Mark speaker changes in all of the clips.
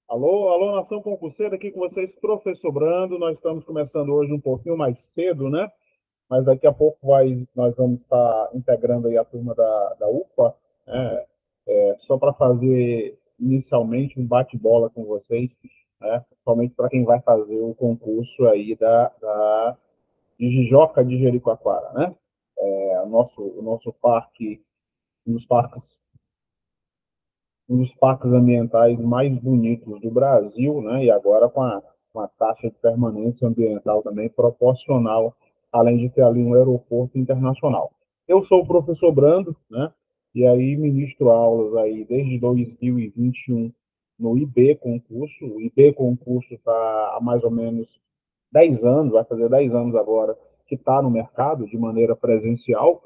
Speaker 1: Alô, alô, nação concurseira, aqui com vocês, professor Brando. Nós estamos começando hoje um pouquinho mais cedo, né? Mas daqui a pouco nós vamos estar integrando aí a turma da UPA, né? Só para fazer inicialmente um bate-bola com vocês, né? Principalmente para quem vai fazer o concurso aí de Jijoca de Jericoacoara, né? O nosso parque, um dos parques um dos parques ambientais mais bonitos do Brasil, né? E agora com uma taxa de permanência ambiental também proporcional, além de ter ali um aeroporto internacional. Eu sou o professor Brando, né? E aí ministro aulas aí desde 2021 no IB Concurso. O IB Concurso está há mais ou menos 10 anos, vai fazer 10 anos agora, que está no mercado de maneira presencial,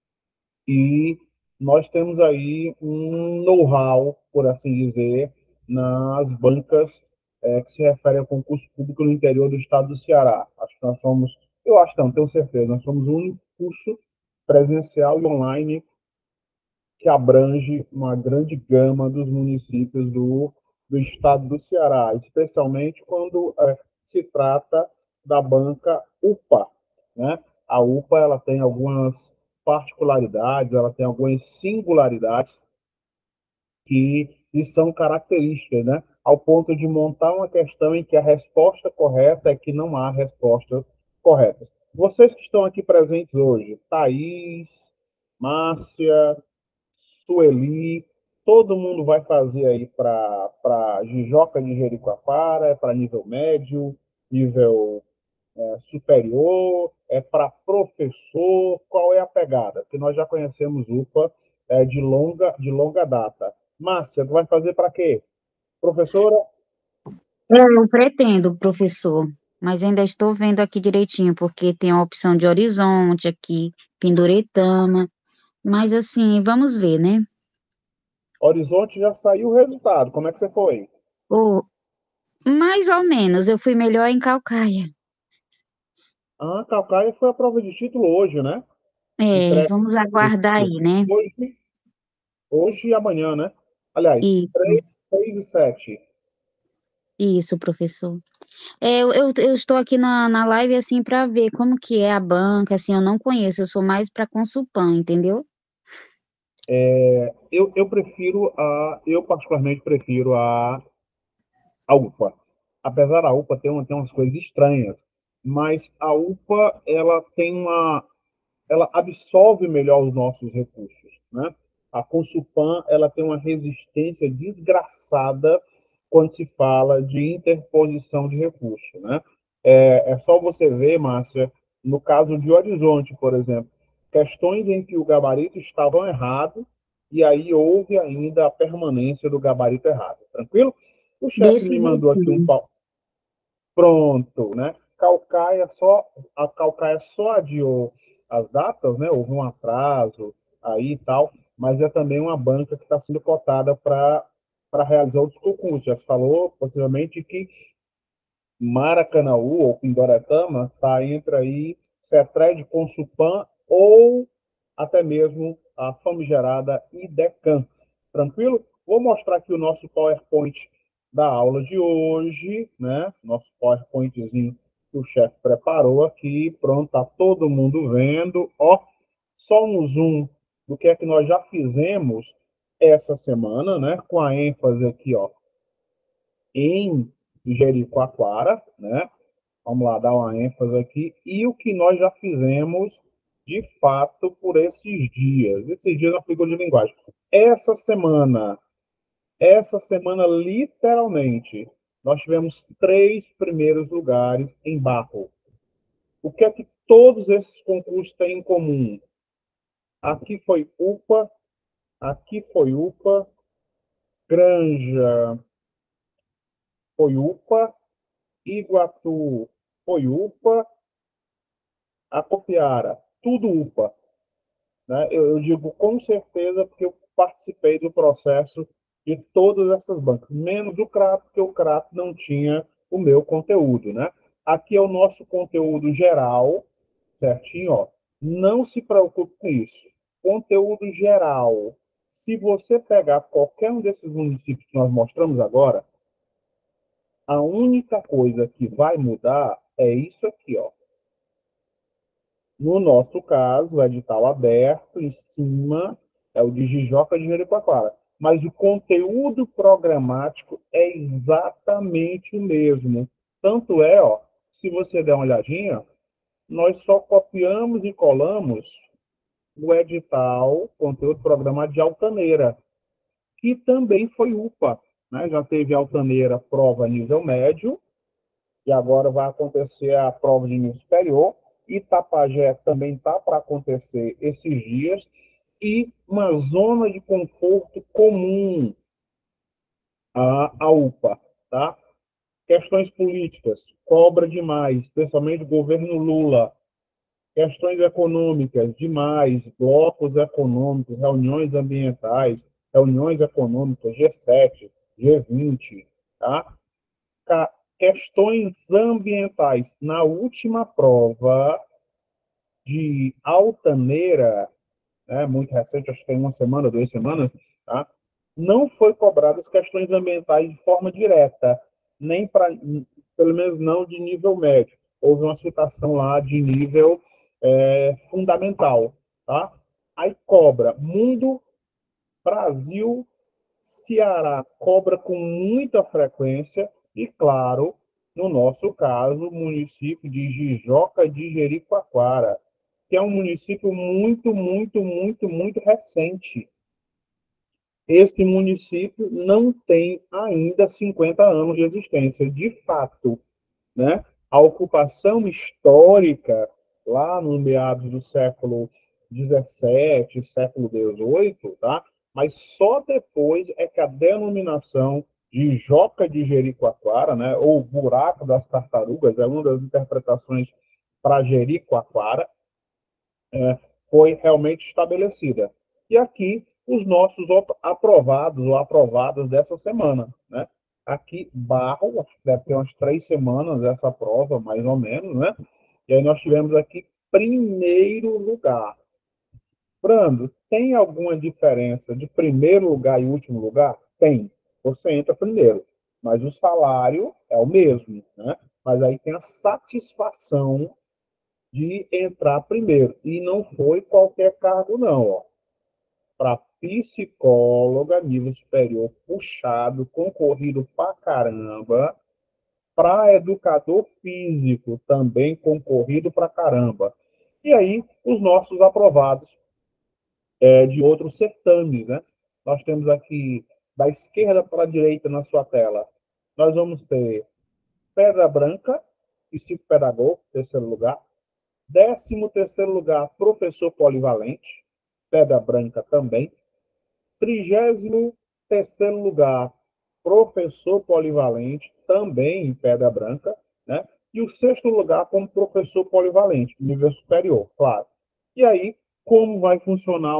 Speaker 1: e nós temos aí um know-how, por assim dizer, nas bancas que se refere ao concurso público no interior do estado do Ceará. Acho que nós somos, eu acho não, tenho certeza, nós somos o único curso presencial e online que abrange uma grande gama dos municípios do estado do Ceará, especialmente quando se trata da banca UPA, né? A UPA ela tem algumas particularidades, ela tem algumas singularidades que lhe são características, né? Ao ponto de montar uma questão em que a resposta correta é que não há respostas corretas. Vocês que estão aqui presentes hoje, Thaís, Márcia, Sueli, todo mundo vai fazer aí para Jijoca de Jericoacoara, para nível médio, nível superior, para professor, qual é a pegada? Porque nós já conhecemos UPA de longa data. Márcia, tu vai fazer para quê? Professora?
Speaker 2: Eu pretendo, professor, mas ainda estou vendo aqui direitinho, porque tem a opção de Horizonte aqui, Pinduretama, mas assim, vamos ver, né?
Speaker 1: Horizonte já saiu o resultado, como é que você foi?
Speaker 2: Ou, mais ou menos, eu fui melhor em Calcaia.
Speaker 1: Ah, Calcaia foi a prova de título hoje, né?
Speaker 2: É,
Speaker 1: Entrega
Speaker 2: vamos aguardar aí, né?
Speaker 1: hoje, hoje e amanhã, né? Aliás,
Speaker 2: Isso,
Speaker 1: 3, 6 e 7.
Speaker 2: isso, professor. Eu estou aqui na live, assim, para ver como que é a banca, assim, eu não conheço, eu sou mais para Consulpan, entendeu?
Speaker 1: Eu particularmente prefiro a UPA. Apesar da UPA ter umas coisas estranhas, mas a UPA, ela absorve melhor os nossos recursos, né? A Consulpan, ela tem uma resistência desgraçada quando se fala de interposição de recurso, né? É só você ver, Márcia, no caso de Horizonte, por exemplo, questões em que o gabarito estava errado e aí houve ainda a permanência do gabarito errado. Tranquilo? O chefe
Speaker 2: Desse
Speaker 1: me mandou aqui um
Speaker 2: jeitinho.
Speaker 1: pau. Pronto, né? A Calcaia só adiou as datas, né? Houve um atraso aí e tal, mas é também uma banca que está sendo cotada para realizar outros concursos. Já se falou, possivelmente, que Maracanaú ou Pindoretama está entre aí CETRED, Consulpan ou até mesmo a famigerada IDECAM. Tranquilo? Vou mostrar aqui o nosso PowerPoint da aula de hoje, né? Nosso PowerPointzinho que o chefe preparou aqui. Pronto, tá todo mundo vendo. Ó, só um zoom do que é que nós já fizemos essa semana, né? Com a ênfase aqui, ó, em Jericoacoara, né? Vamos lá, dar uma ênfase aqui. E o que nós já fizemos, de fato, por esses dias. Esses dias é uma figura de linguagem. Essa semana, literalmente, nós tivemos 3 primeiros lugares em Barro. O que é que todos esses concursos têm em comum? Aqui foi UPA, aqui foi UPA, Granja foi UPA, Iguatu foi UPA, Acopiara, tudo UPA. Né? Eu digo com certeza porque eu participei do processo de todas essas bancas, menos o CRAP, porque o CRAP não tinha o meu conteúdo. Né? Aqui é o nosso conteúdo geral, certinho? Ó. Não se preocupe com isso. Conteúdo geral. Se você pegar qualquer um desses municípios que nós mostramos agora, A única coisa que vai mudar é isso aqui, ó. No nosso caso, o edital aberto, em cima, é o de Jijoca de Jericoacoara. Mas o conteúdo programático é exatamente o mesmo. Tanto é, ó, se você der uma olhadinha, nós só copiamos e colamos o edital, conteúdo programático de Altaneira, que também foi UPA. Né? Já teve Altaneira prova nível médio, e agora vai acontecer a prova de nível superior. Itapajé também está para acontecer esses dias. E uma zona de conforto comum à UPA. Tá? Questões políticas, cobra demais, especialmente o governo Lula. Questões econômicas, demais, blocos econômicos, reuniões ambientais, reuniões econômicas, G7, G20, tá? Questões ambientais. Na última prova de Altaneira, né, muito recente, acho que tem uma semana, 2 semanas, tá? Não foi cobradas questões ambientais de forma direta, nem para, pelo menos não de nível médio. Houve uma citação lá de nível fundamental, tá? Aí cobra mundo, Brasil, Ceará cobra com muita frequência e, claro, no nosso caso, o município de Jijoca de Jericoacoara, que é um município muito, muito, muito, muito recente. Esse município não tem ainda 50 anos de existência. De fato, né? A ocupação histórica, lá no meados do século XVII, século XVIII, tá? Mas só depois é que a denominação de Joca de Jericoacoara, né? Ou Buraco das Tartarugas, é uma das interpretações para Jericoacoara, foi realmente estabelecida. E aqui, os nossos aprovados ou aprovadas dessa semana, né? Aqui, Barro, acho que deve ter umas 3 semanas essa prova, mais ou menos, né? E aí nós tivemos aqui primeiro lugar. Brando, tem alguma diferença de primeiro lugar e último lugar? Tem. Você entra primeiro, mas o salário é o mesmo, né? Mas aí tem a satisfação de entrar primeiro. E não foi qualquer cargo, não. Para psicóloga, nível superior, puxado, concorrido pra caramba. Para educador físico, também concorrido pra caramba. E aí, os nossos aprovados de outros certames, né? Nós temos aqui, da esquerda para a direita na sua tela, nós vamos ter Pedra Branca, psicopedagogo, terceiro lugar. 13º lugar, professor polivalente, Pedra Branca também. 33º lugar, professor polivalente, também em Pedra Branca, né? E o sexto lugar como professor polivalente, nível superior, claro. E aí, como vai funcionar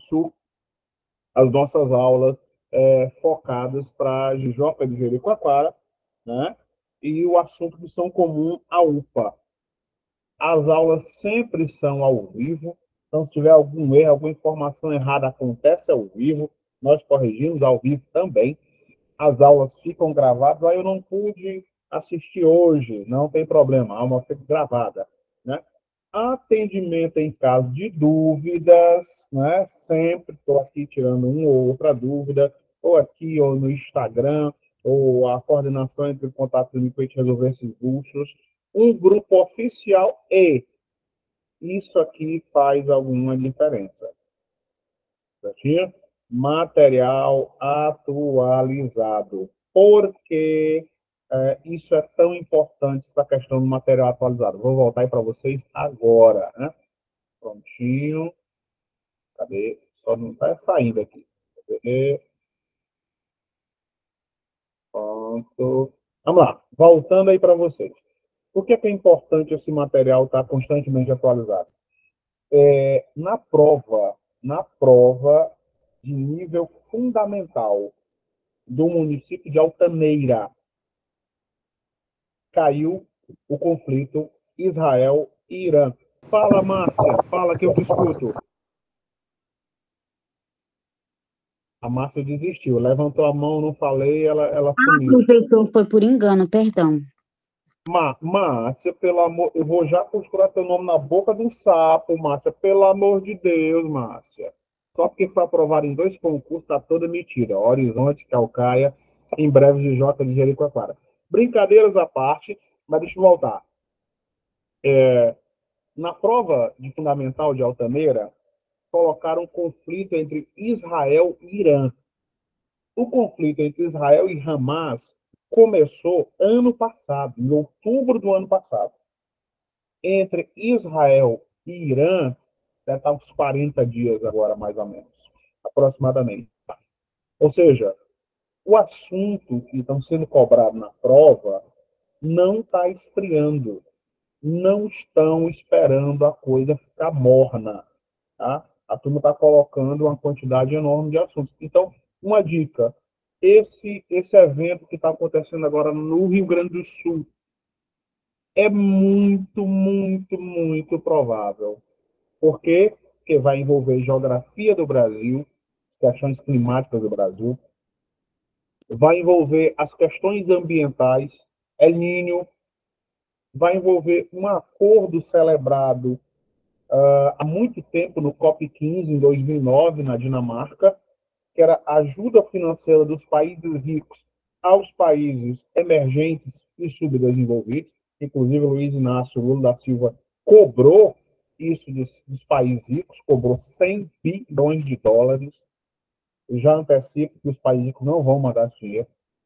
Speaker 1: as nossas aulas focadas para Jijoca de Jericoacoara, né? E o assunto que são comum à UPA. As aulas sempre são ao vivo, então se tiver algum erro, alguma informação errada, acontece ao vivo, nós corrigimos ao vivo também. As aulas ficam gravadas, aí eu não pude assistir hoje, não tem problema, a aula fica gravada, né? Atendimento em caso de dúvidas, né? Sempre estou aqui tirando uma ou outra dúvida, ou aqui, ou no Instagram, ou a coordenação entre o contato comigo para a gente resolver esses buchos. Um grupo oficial e isso aqui faz alguma diferença. Certinho? Material atualizado. Por que isso é tão importante, essa questão do material atualizado? Vou voltar aí para vocês agora. Né? Prontinho. Cadê? Só não está saindo aqui. Cadê? Pronto. Vamos lá. Voltando aí para vocês. Por que é importante esse material estar constantemente atualizado? Na prova de nível fundamental do município de Altaneira, caiu o conflito Israel e Irã. Fala, Márcia, fala que eu te escuto. A Márcia desistiu. Levantou a mão, não falei, ela
Speaker 2: Ah,
Speaker 1: sumiu.
Speaker 2: professor, foi por engano, perdão.
Speaker 1: Márcia, pelo amor, eu vou já costurar teu nome na boca do sapo, Márcia, pelo amor de Deus, Márcia. Só porque foi aprovado em dois concursos, tá toda mentira. Horizonte, Calcaia, em breve de Jota de Jericoacoara. Brincadeiras à parte, mas deixa eu voltar. Na prova de fundamental de Altamira, colocaram um conflito entre Israel e Irã. O conflito entre Israel e Hamas começou ano passado, em outubro do ano passado. Entre Israel e Irã, deve estar uns 40 dias agora, mais ou menos, aproximadamente. Ou seja, o assunto que estão sendo cobrado na prova não está esfriando. Não estão esperando a coisa ficar morna. Tá? A turma está colocando uma quantidade enorme de assuntos. Então, uma dica: esse evento que está acontecendo agora no Rio Grande do Sul é muito, muito, muito provável. Por quê? Porque vai envolver geografia do Brasil, as questões climáticas do Brasil, vai envolver as questões ambientais, El Niño, vai envolver um acordo celebrado há muito tempo no COP15, em 2009, na Dinamarca, que era a ajuda financeira dos países ricos aos países emergentes e subdesenvolvidos. Inclusive, o Luiz Inácio Lula da Silva cobrou isso dos países ricos, cobrou 100 bilhões de dólares. Eu já antecipo que os países ricos não vão mandar esse dinheiro.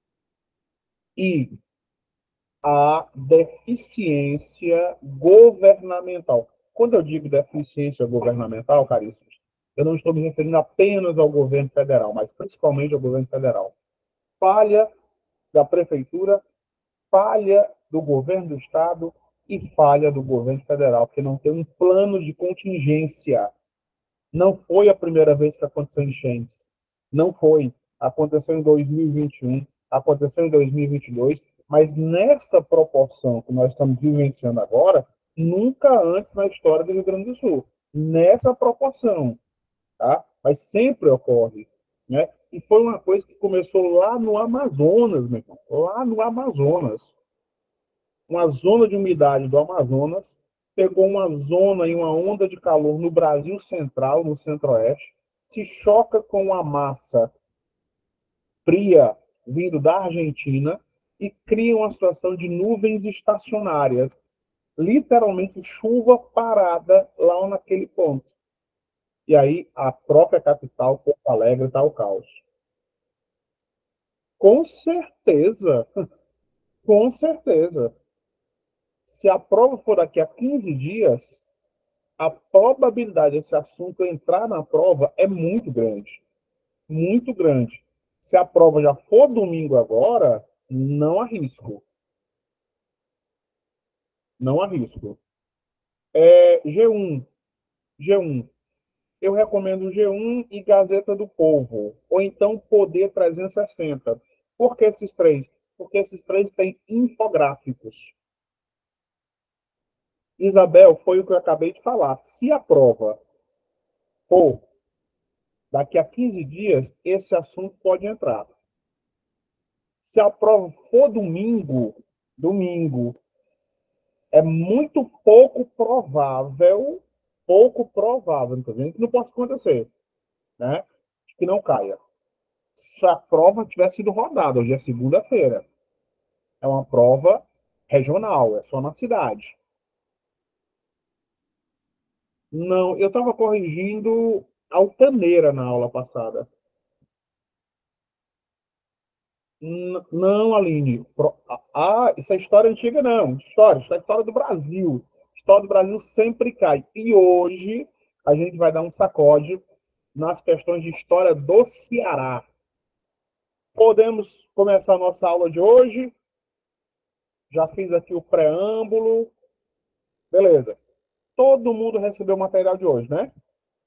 Speaker 1: E a deficiência governamental. Quando eu digo deficiência governamental, caríssimos, eu não estou me referindo apenas ao governo federal, mas principalmente ao governo federal. Falha da prefeitura, falha do governo do estado e falha do governo federal, porque não tem um plano de contingência. Não foi a primeira vez que aconteceu enchentes. Não foi. Aconteceu em 2021, aconteceu em 2022, mas nessa proporção que nós estamos vivenciando agora, nunca antes na história do Rio Grande do Sul. Nessa proporção, tá? Mas sempre ocorre, né? E foi uma coisa que começou lá no Amazonas, meu irmão, lá no Amazonas. Uma zona de umidade do Amazonas pegou uma zona e uma onda de calor no Brasil Central, no Centro-Oeste, se choca com a massa fria vindo da Argentina e cria uma situação de nuvens estacionárias, literalmente chuva parada lá naquele ponto. E aí a própria capital, Porto Alegre, está o caos. Com certeza, com certeza. Se a prova for daqui a 15 dias, a probabilidade desse assunto entrar na prova é muito grande. Muito grande. Se a prova já for domingo agora, não arrisco. Não arrisco. G1. G1. Eu recomendo G1 e Gazeta do Povo. Ou então Poder 360. Por que esses três? Porque esses três têm infográficos. Isabel, foi o que eu acabei de falar. Se a prova for daqui a 15 dias, esse assunto pode entrar. Se a prova for domingo, é muito pouco provável, não estou dizendo que não possa acontecer, né? Que não caia. Se a prova tiver sido rodada, hoje é segunda-feira, é uma prova regional, é só na cidade. Não, eu estava corrigindo Altaneira na aula passada. Não, Aline. Isso é história antiga, não. Isso é história do Brasil. História do Brasil sempre cai. E hoje a gente vai dar um sacode nas questões de história do Ceará. Podemos começar a nossa aula de hoje. Já fiz aqui o preâmbulo. Beleza. Todo mundo recebeu o material de hoje, né?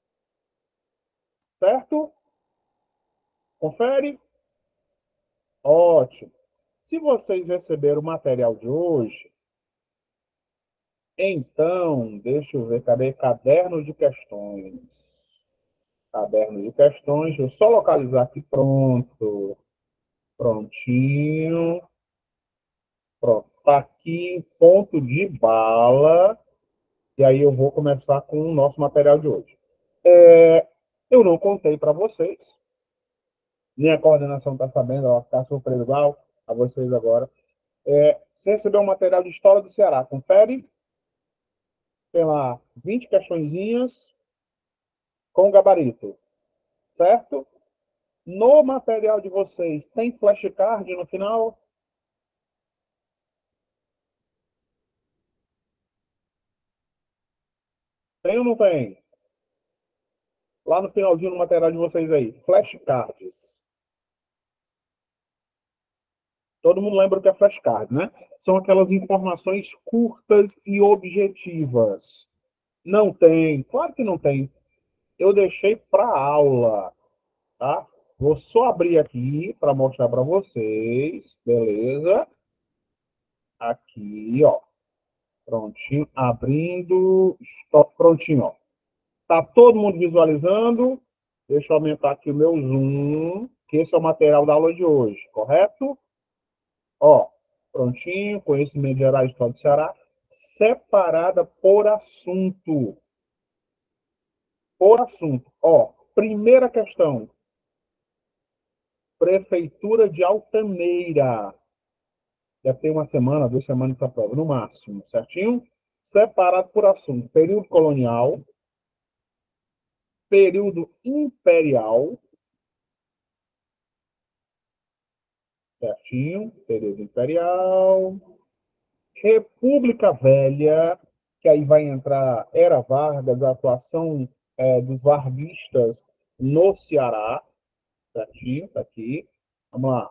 Speaker 1: Certo? Confere? Ótimo. Se vocês receberam o material de hoje, então, deixa eu ver, cadê? Caderno de questões. Caderno de questões. Deixa eu só localizar aqui. Pronto. Prontinho. Pronto. Tá aqui, ponto de bala. E aí eu vou começar com o nosso material de hoje. Eu não contei para vocês, nem a coordenação está sabendo, ela está surpresa igual a vocês agora. Você recebeu um material de História do Ceará, confere. Tem lá 20 questõezinhas com gabarito, certo? No material de vocês, tem flashcard no final? Tem ou não tem? Lá no finalzinho no material de vocês aí, flashcards. Todo mundo lembra o que é flashcard, né? São aquelas informações curtas e objetivas. Não tem, claro que não tem. Eu deixei para aula, tá? Vou só abrir aqui para mostrar para vocês, beleza? Aqui, ó. Prontinho, abrindo. Stop, prontinho, ó. Tá todo mundo visualizando? Deixa eu aumentar aqui o meu zoom, que esse é o material da aula de hoje, correto? Ó, prontinho, conhecimento geral do Estado do Ceará, separada por assunto. Por assunto. Ó, primeira questão. Prefeitura de Altaneira. Já tem uma semana, 2 semanas essa prova, no máximo, certinho? Separado por assunto. Período colonial, período imperial, certinho? Período imperial. República Velha, que aí vai entrar Era Vargas, a atuação dos varguistas no Ceará, certinho? Tá aqui. Vamos lá.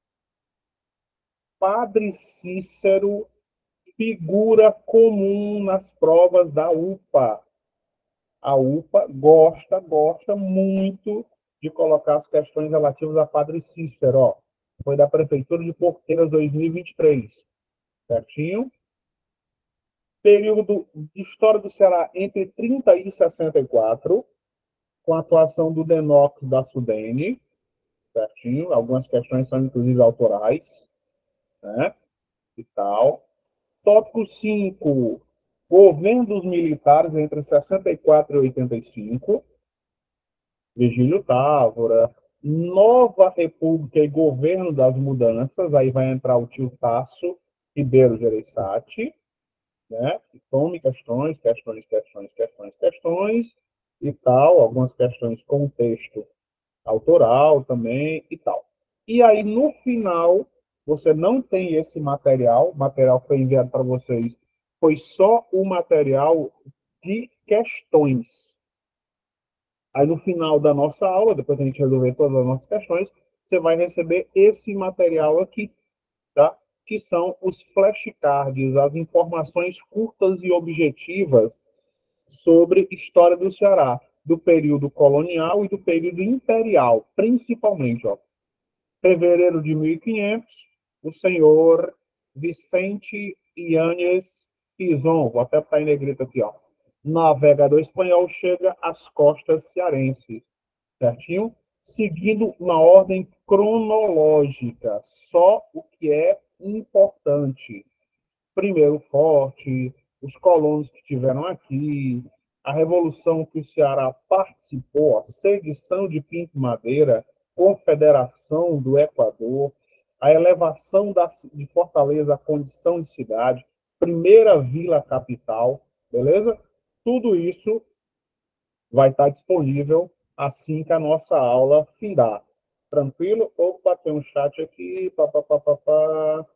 Speaker 1: Padre Cícero, figura comum nas provas da UPA. A UPA gosta muito de colocar as questões relativas a Padre Cícero. Ó. Foi da Prefeitura de Porteiras 2023. Certinho? Período de História do Ceará entre 30 e 64, com a atuação do Denox da Sudene. Certinho? Algumas questões são, inclusive, autorais. Né? E tal. Tópico 5, governo dos militares entre 64 e 85, Virgílio Távora, Nova República e governo das mudanças, aí vai entrar o tio Tasso Ribeiro Gereissati, né? Tome questões e tal, algumas questões com texto autoral também e tal. E aí, no final, você não tem esse material, o material que foi enviado para vocês foi só o material de questões. Aí, no final da nossa aula, depois que a gente resolver todas as nossas questões, você vai receber esse material aqui, tá? Que são os flashcards, as informações curtas e objetivas sobre história do Ceará, do período colonial e do período imperial, principalmente, ó. Fevereiro de 1500, o senhor Vicente Yanes Pizon, vou até estar em negrito aqui, ó, navegador espanhol, chega às costas cearenses, certinho? Seguindo uma ordem cronológica, só o que é importante. Primeiro Forte, os colonos que estiveram aqui, a revolução que o Ceará participou, a sedição de Pinto Madeira, confederação do Equador, a elevação de Fortaleza à condição de cidade, primeira vila capital, beleza? Tudo isso vai estar disponível assim que a nossa aula findar. Tranquilo? Opa, tem um chat aqui. Pá, pá, pá, pá, pá.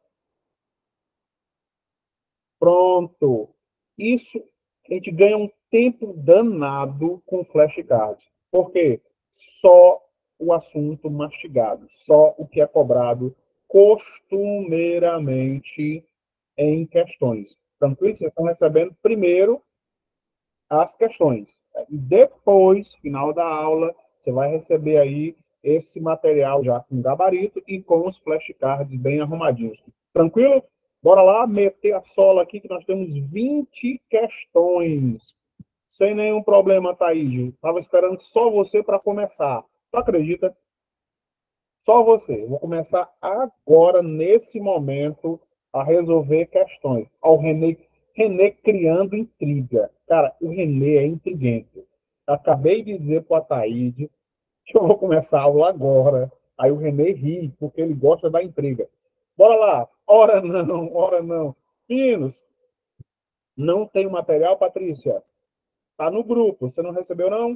Speaker 1: Pronto. Isso, a gente ganha um tempo danado com flashcards. Por quê? Só o assunto mastigado, só o que é cobrado costumeiramente em questões. Tranquilo? Vocês estão recebendo primeiro as questões. E depois, final da aula, você vai receber aí esse material já com gabarito e com os flashcards bem arrumadinhos. Tranquilo? Bora lá meter a sola aqui que nós temos 20 questões. Sem nenhum problema, Thaís. Estava esperando só você para começar. Tu acredita? Só você. Vou começar agora, nesse momento, a resolver questões. Ao René criando intriga. Cara, o René é intriguente. Acabei de dizer para a Taíde que eu vou começar a aula agora. Aí o René ri, porque ele gosta da intriga. Bora lá. Ora não, ora não. Meninos, não tem o material, Patrícia? Tá no grupo. Você não recebeu, não?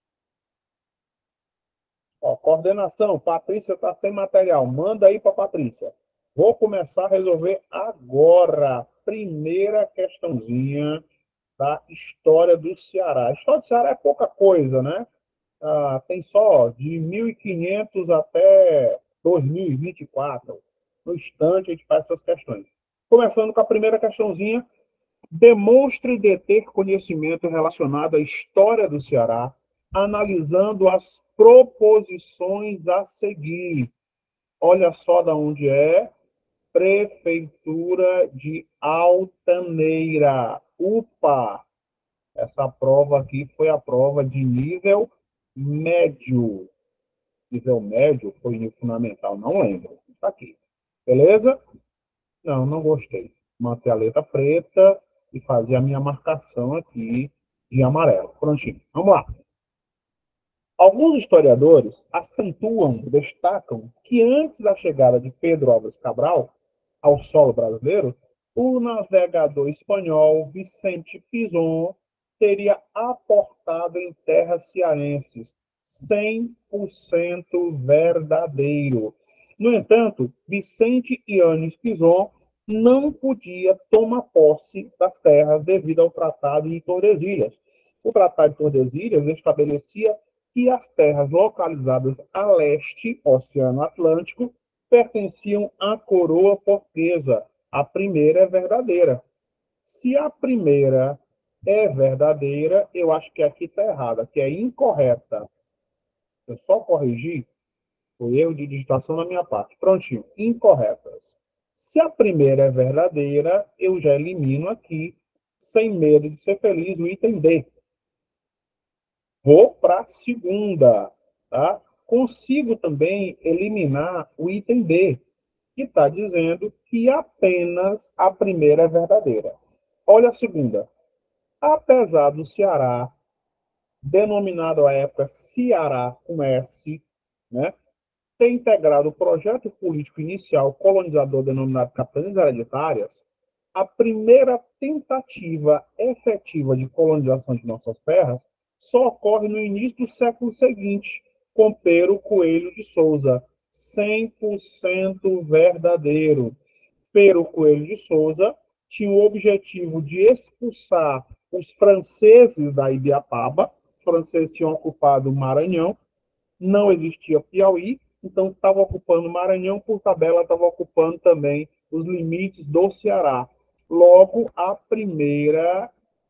Speaker 1: Ó, coordenação, Patrícia está sem material. Manda aí para Patrícia. Vou começar a resolver agora. Primeira questãozinha da história do Ceará. A história do Ceará é pouca coisa, né? Tem só de 1500 até 2024. No instante, a gente faz essas questões. Começando com a primeira questãozinha. Demonstre deter conhecimento relacionado à história do Ceará, analisando as proposições a seguir. Olha só de onde é. Prefeitura de Altaneira. UPA. Essa prova aqui foi a prova de nível médio. Nível médio foi nível fundamental, não lembro. Está aqui. Beleza? Não, não gostei. Manter a letra preta e fazer a minha marcação aqui de amarelo. Prontinho. Vamos lá. Alguns historiadores acentuam, destacam que antes da chegada de Pedro Álvares Cabral ao solo brasileiro, o navegador espanhol Vicente Pinzón teria aportado em terras cearenses 100% verdadeiro. No entanto, Vicente Yanes Pinzón não podia tomar posse das terras devido ao Tratado de Tordesilhas. O Tratado de Tordesilhas estabelecia que as terras localizadas a leste, Oceano Atlântico, pertenciam à coroa portuguesa. A primeira é verdadeira. Se a primeira é verdadeira, eu acho que aqui está errada, que é incorreta. Eu só corrigi, foi erro de digitação na minha parte. Prontinho, incorretas. Se a primeira é verdadeira, eu já elimino aqui, sem medo de ser feliz, o item D. Vou para a segunda, tá? Consigo também eliminar o item D, que está dizendo que apenas a primeira é verdadeira. Olha a segunda. Apesar do Ceará, denominado à época Ceará com S, né, ter integrado o projeto político inicial colonizador denominado Capitanias Hereditárias, a primeira tentativa efetiva de colonização de nossas terras só ocorre no início do século seguinte, com Pero Coelho de Souza, 100% verdadeiro. Pero Coelho de Souza tinha o objetivo de expulsar os franceses da Ibiapaba. Os franceses tinham ocupado o Maranhão, não existia Piauí, então estava ocupando o Maranhão, por tabela estava ocupando também os limites do Ceará. Logo, a primeira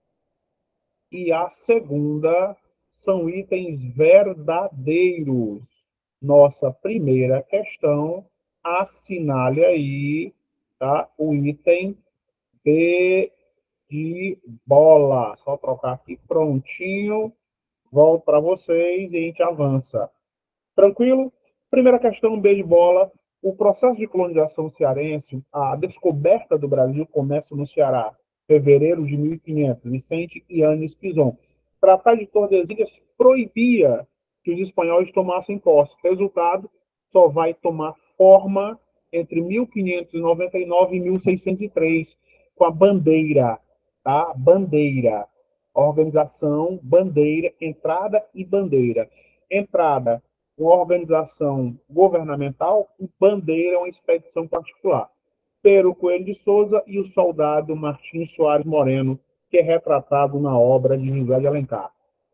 Speaker 1: e a segunda são itens verdadeiros. Nossa primeira questão, assinale aí, tá? O item B de bola. Só trocar aqui prontinho. Volto para vocês e a gente avança. Tranquilo? Primeira questão, B de bola. O processo de colonização cearense, a descoberta do Brasil começa no Ceará, fevereiro de 1500, Vicente Yanes Pinzón. Tratado de Tordesilhas proibia que os espanhóis tomassem posse. Resultado, só vai tomar forma entre 1599 e 1603, com a bandeira, tá? Bandeira. Organização, bandeira, entrada e bandeira. Entrada, uma organização governamental, e bandeira, uma expedição particular. Pero Coelho de Souza e o soldado Martins Soares Moreno, que é retratado na obra de José de Alencar.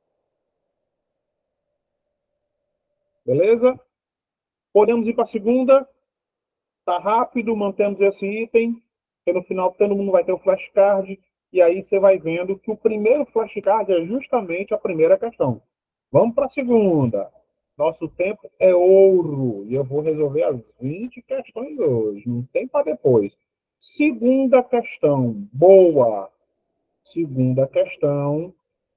Speaker 1: Beleza? Podemos ir para a segunda. Tá rápido, mantemos esse item, e no final todo mundo vai ter o flashcard, e aí você vai vendo que o primeiro flashcard é justamente a primeira questão. Vamos para a segunda. Nosso tempo é ouro, e eu vou resolver as 20 questões hoje, não tem para depois. Segunda questão, boa. Segunda questão,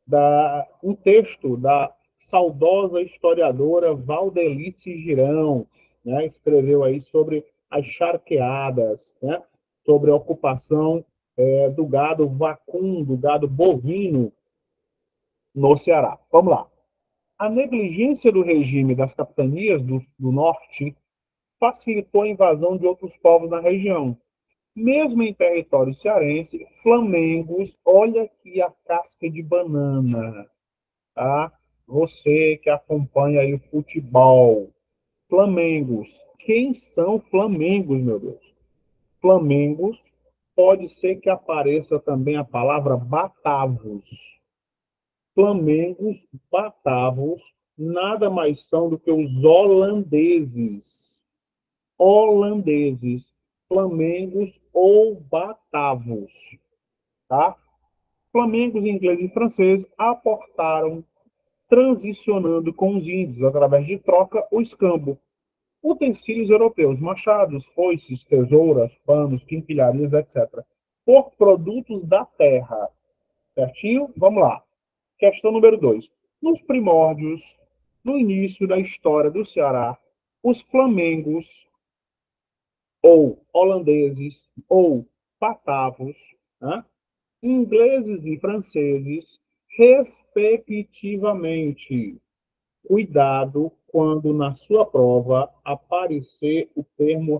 Speaker 1: um texto da saudosa historiadora Valdelice Girão, né? Escreveu aí sobre as charqueadas, né? Sobre a ocupação do gado vacum, do gado bovino no Ceará. Vamos lá. A negligência do regime das capitanias do norte facilitou a invasão de outros povos na região. Mesmo em território cearense, flamengos, olha aqui a casca de banana, tá? Você que acompanha aí o futebol, flamengos. Quem são flamengos, meu Deus? Flamengos, pode ser que apareça também a palavra batavos. Flamengos, batavos, nada mais são do que os holandeses. Holandeses, flamengos ou batavos, tá? Flamengos, ingleses e franceses aportaram, transicionando com os índios através de troca ou escambo. Utensílios europeus, machados, foices, tesouras, panos, quinquilharias, etc. Por produtos da terra. Certinho? Vamos lá. Questão número 2. Nos primórdios, no início da história do Ceará, os flamengos, ou holandeses, ou batavos, né? Ingleses e franceses, respectivamente. Cuidado quando na sua prova aparecer o termo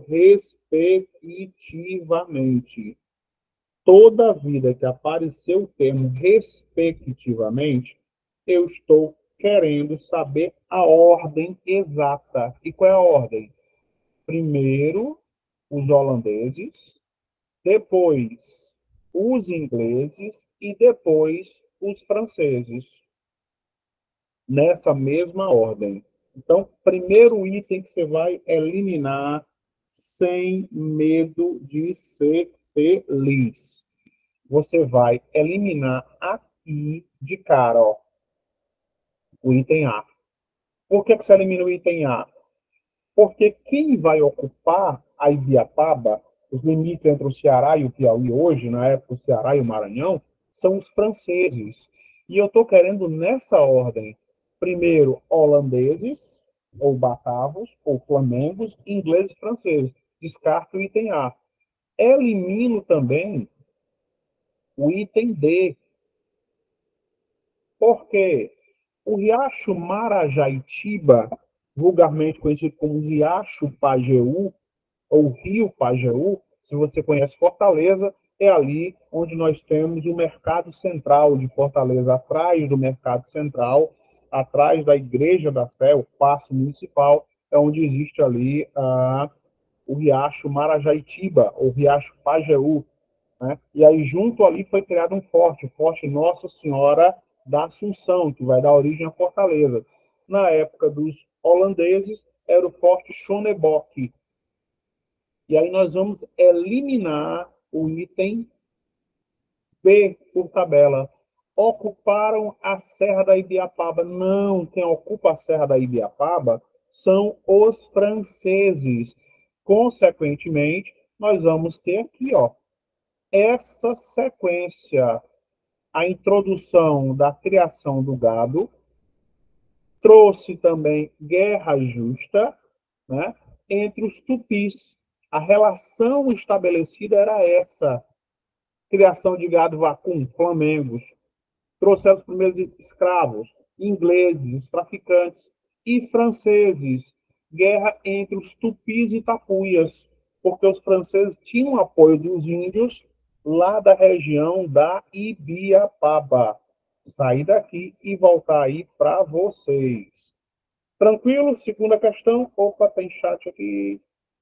Speaker 1: respectivamente. Toda vida que aparecer o termo respectivamente, eu estou querendo saber a ordem exata. E qual é a ordem? Primeiro, os holandeses, depois os ingleses e depois os franceses, nessa mesma ordem. Então, primeiro item que você vai eliminar sem medo de ser feliz. Você vai eliminar aqui de cara, ó, o item A. Por que você elimina o item A? Porque quem vai ocupar a Ibiapaba, os limites entre o Ceará e o Piauí hoje, na época o Ceará e o Maranhão, são os franceses. E eu estou querendo nessa ordem. Primeiro, holandeses, ou batavos, ou flamengos, ingleses e franceses. Descarto o item A. Elimino também o item D. Por quê? O Riacho Marajaitiba, vulgarmente conhecido como Riacho Pajeú, ou Rio Pajeú, se você conhece Fortaleza, é ali onde nós temos o Mercado Central de Fortaleza, atrás do Mercado Central, atrás da Igreja da Fé, o Paço Municipal, é onde existe ali o Riacho Marajaitiba, ou Riacho Pajeú, né? E aí, junto ali, foi criado um forte, o Forte Nossa Senhora da Assunção, que vai dar origem à Fortaleza. Na época dos holandeses, era o Forte Schonebock. E aí nós vamos eliminar o item B por tabela. Ocuparam a Serra da Ibiapaba. Não, quem ocupa a Serra da Ibiapaba são os franceses. Consequentemente, nós vamos ter aqui, ó, essa sequência. A introdução da criação do gado trouxe também guerra justa, né, entre os tupis. A relação estabelecida era essa: criação de gado vacum, flamengos, trouxeram os primeiros escravos, ingleses, os traficantes, e franceses, guerra entre os tupis e tapuias, porque os franceses tinham apoio dos índios lá da região da Ibiapaba. Sair daqui e voltar aí para vocês. Tranquilo? Segunda questão. Opa, tem chat aqui.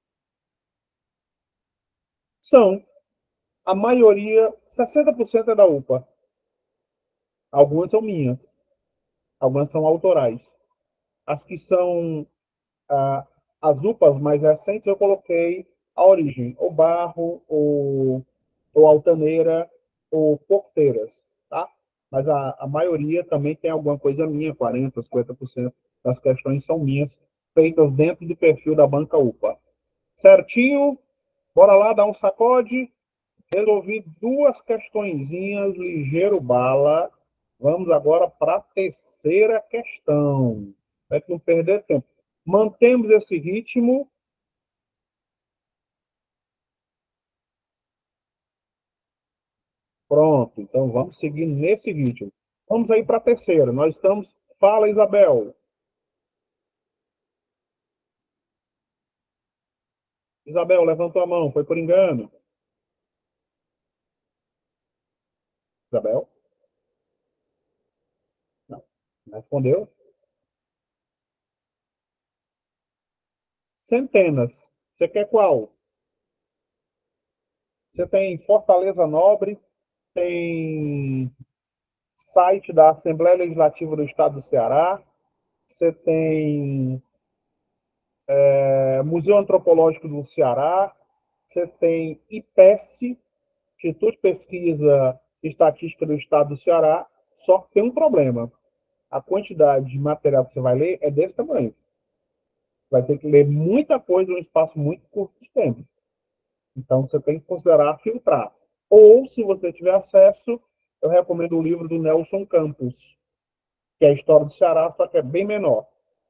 Speaker 1: São, a maioria, 60% é da UPA. Algumas são minhas, algumas são autorais. As que são as UPAs mais recentes, eu coloquei a origem, ou barro, ou altaneira, ou porteiras, tá? Mas a maioria também tem alguma coisa minha, 40%, 50% das questões são minhas, feitas dentro do perfil da banca UPA. Certinho? Bora lá, dar um sacode. Resolvi duas questõezinhas, ligeiro bala, Vamos agora para a terceira questão. Para não perder tempo. Mantemos esse ritmo. Pronto, então vamos seguir nesse ritmo. Vamos aí para a terceira. Nós estamos. Fala, Isabel. Isabel, levantou a mão, foi por engano. Isabel? Não. Respondeu? Centenas. Você quer qual? Você tem Fortaleza Nobre, tem site da Assembleia Legislativa do Estado do Ceará, você tem Museu Antropológico do Ceará, você tem IPES, Instituto de Pesquisa e Estatística do Estado do Ceará, só que tem um problema. A quantidade de material que você vai ler é desse tamanho. Vai ter que ler muita coisa em um espaço muito curto de tempo. Então, você tem que considerar filtrar. Ou, se você tiver acesso, eu recomendo o livro do Nelson Campos, que é a História do Ceará, só que é bem menor.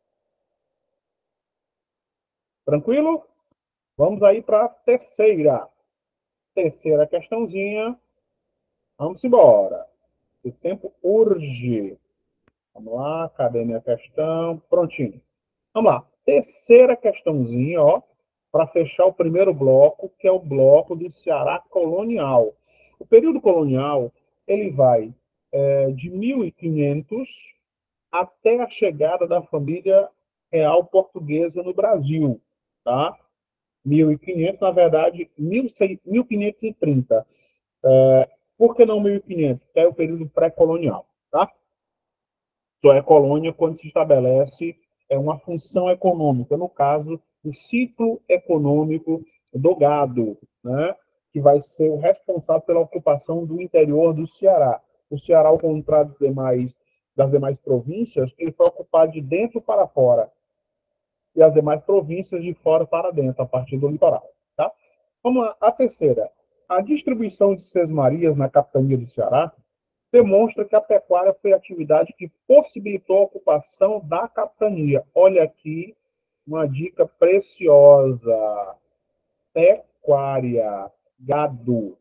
Speaker 1: Tranquilo? Vamos aí para a terceira. Terceira questãozinha. Vamos embora. O tempo urge. Vamos lá, cadê minha questão? Prontinho. Vamos lá. Terceira questãozinha, ó, para fechar o primeiro bloco, que é o bloco do Ceará colonial. O período colonial, ele vai de 1500 até a chegada da família real portuguesa no Brasil, tá? 1500, na verdade, 1530. Por que não 1500? Que é o período pré-colonial, tá? Só é colônia quando se estabelece uma função econômica, no caso, o ciclo econômico do gado, né? Que vai ser o responsável pela ocupação do interior do Ceará. O Ceará, ao contrário das demais províncias, ele foi ocupado de dentro para fora e as demais províncias de fora para dentro, a partir do litoral. Tá? Vamos lá, a terceira. A distribuição de sesmarias na capitania do Ceará demonstra que a pecuária foi a atividade que possibilitou a ocupação da capitania. Olha aqui uma dica preciosa. Pecuária, gado.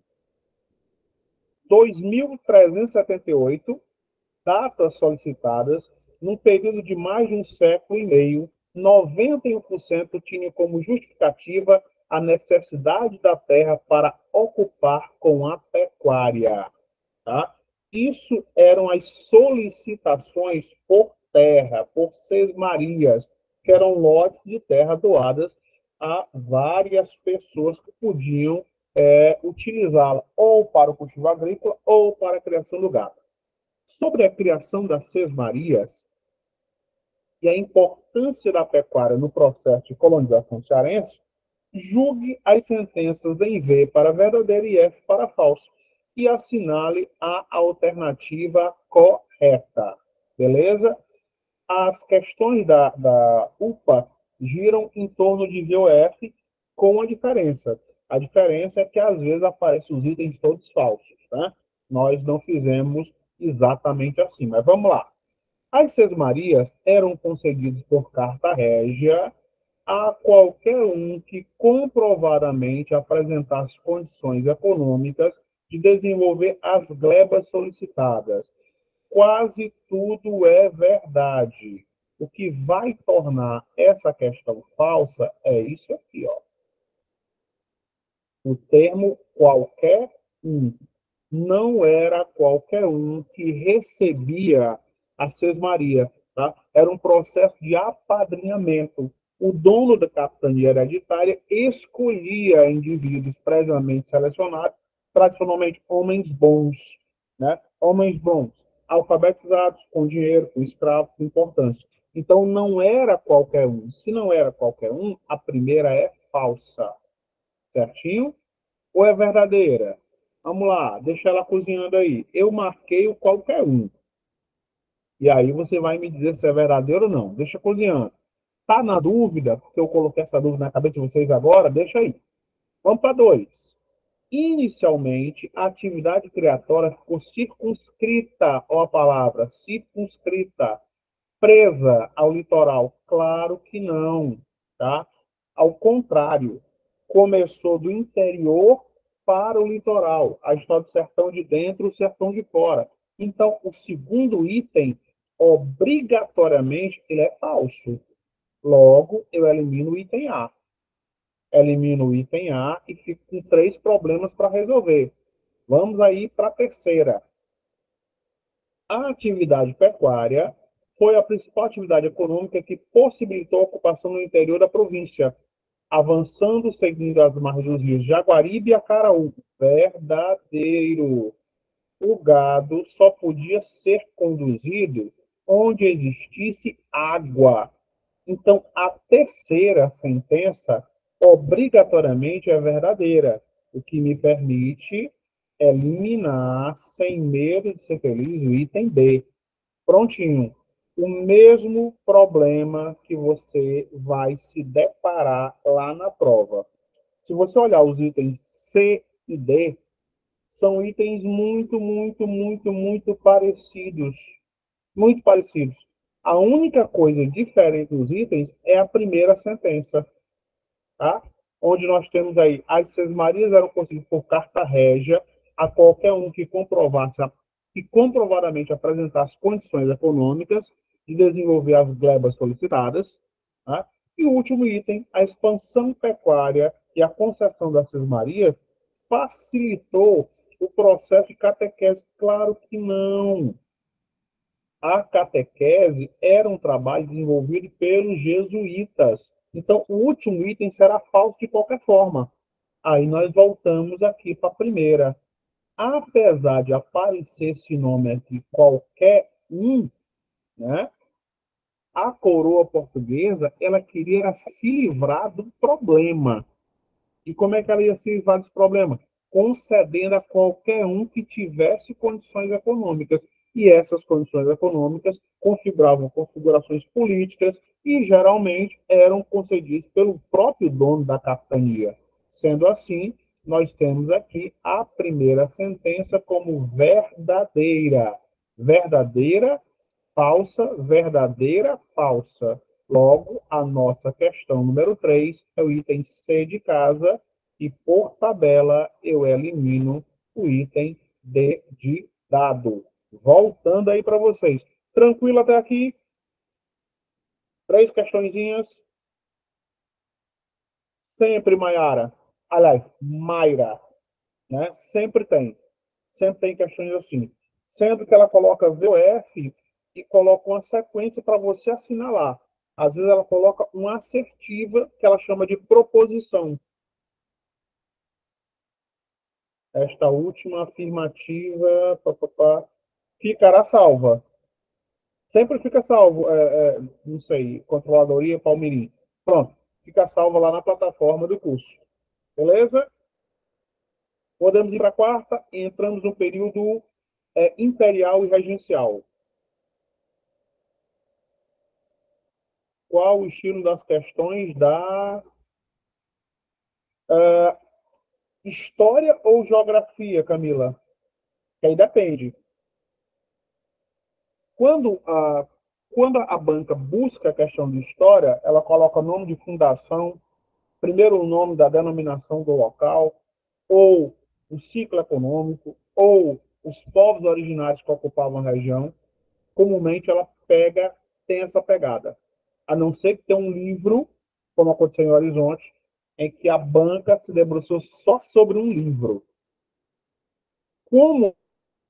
Speaker 1: 2.378 datas solicitadas, num período de mais de um século e meio, 91% tinha como justificativa a necessidade da terra para ocupar com a pecuária. Tá? Isso eram as solicitações por terra, por sesmarias, que eram lotes de terra doadas a várias pessoas que podiam utilizá-la ou para o cultivo agrícola ou para a criação do gado. Sobre a criação das sesmarias e a importância da pecuária no processo de colonização cearense, julgue as sentenças em V para verdadeiro e F para falso e assinale a alternativa correta. Beleza? As questões da UPA giram em torno de V ou F com a diferença. A diferença é que às vezes aparecem os itens todos falsos. Né? Nós não fizemos exatamente assim, mas vamos lá. As sesmarias eram concedidas por carta régia a qualquer um que comprovadamente apresentasse condições econômicas de desenvolver as glebas solicitadas. Quase tudo é verdade. O que vai tornar essa questão falsa é isso aqui, ó. O termo qualquer um. Não era qualquer um que recebia a sesmaria, tá? Era um processo de apadrinhamento. O dono da capitania hereditária escolhia indivíduos previamente selecionados, tradicionalmente homens bons, né? Homens bons, alfabetizados, com dinheiro, com escravos, com importância. Então, não era qualquer um. Se não era qualquer um, a primeira é falsa, certinho? Ou é verdadeira? Vamos lá, deixa ela cozinhando aí. Eu marquei o qualquer um. E aí você vai me dizer se é verdadeiro ou não. Deixa cozinhando. Tá na dúvida, porque eu coloquei essa dúvida na cabeça de vocês agora? Deixa aí. Vamos para dois. inicialmente, a atividade criatória ficou circunscrita, ó a palavra, circunscrita, presa ao litoral? Claro que não, tá? Ao contrário, começou do interior para o litoral, a história do sertão de dentro e o sertão de fora. Então, o segundo item, obrigatoriamente, ele é falso. Logo, eu elimino o item A. Elimino o item A e fico com 3 problemas para resolver. Vamos aí para a terceira. A atividade pecuária foi a principal atividade econômica que possibilitou a ocupação no interior da província, avançando seguindo as margens dos rios Jaguaribe e Acaraú. Verdadeiro. O gado só podia ser conduzido onde existisse água. Então, a terceira sentença obrigatoriamente é verdadeira, o que me permite eliminar, sem medo de ser feliz, o item B. Prontinho. O mesmo problema que você vai se deparar lá na prova. Se você olhar os itens C e D, são itens muito, muito, muito, muito parecidos. Muito parecidos. A única coisa diferente dos itens é a primeira sentença, tá? Onde nós temos aí, as sesmarias eram concedidas por carta régia a qualquer um que comprovasse, que comprovadamente apresentasse condições econômicas de desenvolver as glebas solicitadas, tá? E o último item, a expansão pecuária e a concessão das sesmarias facilitou o processo de catequese? Claro que não. A catequese era um trabalho desenvolvido pelos jesuítas. Então, o último item será falso de qualquer forma. Aí nós voltamos aqui para a primeira. Apesar de aparecer esse nome aqui, qualquer um, né? A coroa portuguesa, ela queria se livrar do problema. E como é que ela ia se livrar desse problema? Concedendo a qualquer um que tivesse condições econômicas. E essas condições econômicas configuravam configurações políticas e geralmente eram concedidas pelo próprio dono da capitania. Sendo assim, nós temos aqui a primeira sentença como verdadeira. Verdadeira, falsa, verdadeira, falsa. Logo, a nossa questão número 3 é o item C de casa e, por tabela, eu elimino o item D de dado. Voltando aí para vocês. Tranquilo até aqui? 3 questõezinhas. Sempre, Maiara. Aliás, Mayra. Né? Sempre tem questões assim. Sendo que ela coloca VOF e coloca uma sequência para você assinalar. Às vezes ela coloca uma assertiva que ela chama de proposição. Esta última afirmativa ficará salva. Sempre fica salvo, não sei, controladoria Palmirim. Pronto, fica salva lá na plataforma do curso. Beleza? Podemos ir para a quarta e entramos no período imperial e regencial. Qual o estilo das questões da história ou geografia, Camila? Que aí depende. Quando a banca busca a questão de história, ela coloca nome de fundação, primeiro o nome da denominação do local, ou o ciclo econômico, ou os povos originários que ocupavam a região. Comumente ela tem essa pegada. A não ser que tenha um livro, como aconteceu em Horizonte, em que a banca se debruçou só sobre um livro. Como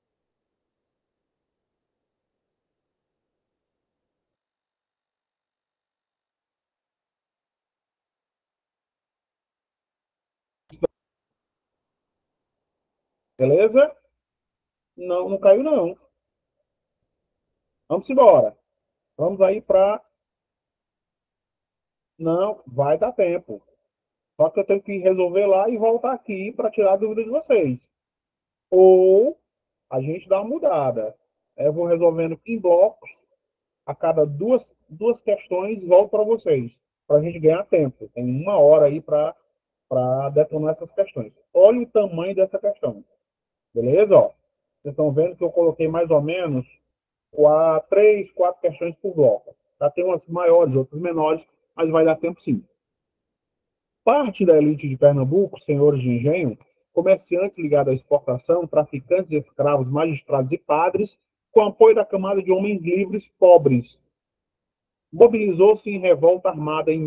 Speaker 1: beleza? Não, não caiu, não. Vamos embora. Vamos aí para. Não, vai dar tempo. Só que eu tenho que resolver lá e voltar aqui para tirar a dúvida de vocês. Ou a gente dá uma mudada. Eu vou resolvendo em blocos, a cada duas questões, volto para vocês, para a gente ganhar tempo. Tem 1 hora aí para para detonar essas questões. Olha o tamanho dessa questão, beleza? Ó, vocês estão vendo que eu coloquei mais ou menos três, quatro questões por bloco. Tá? Tem umas maiores, outras menores, mas vai dar tempo sim. Parte da elite de Pernambuco, senhores de engenho, comerciantes ligados à exportação, traficantes de escravos, magistrados e padres, com apoio da camada de homens livres pobres, mobilizou-se em revolta armada em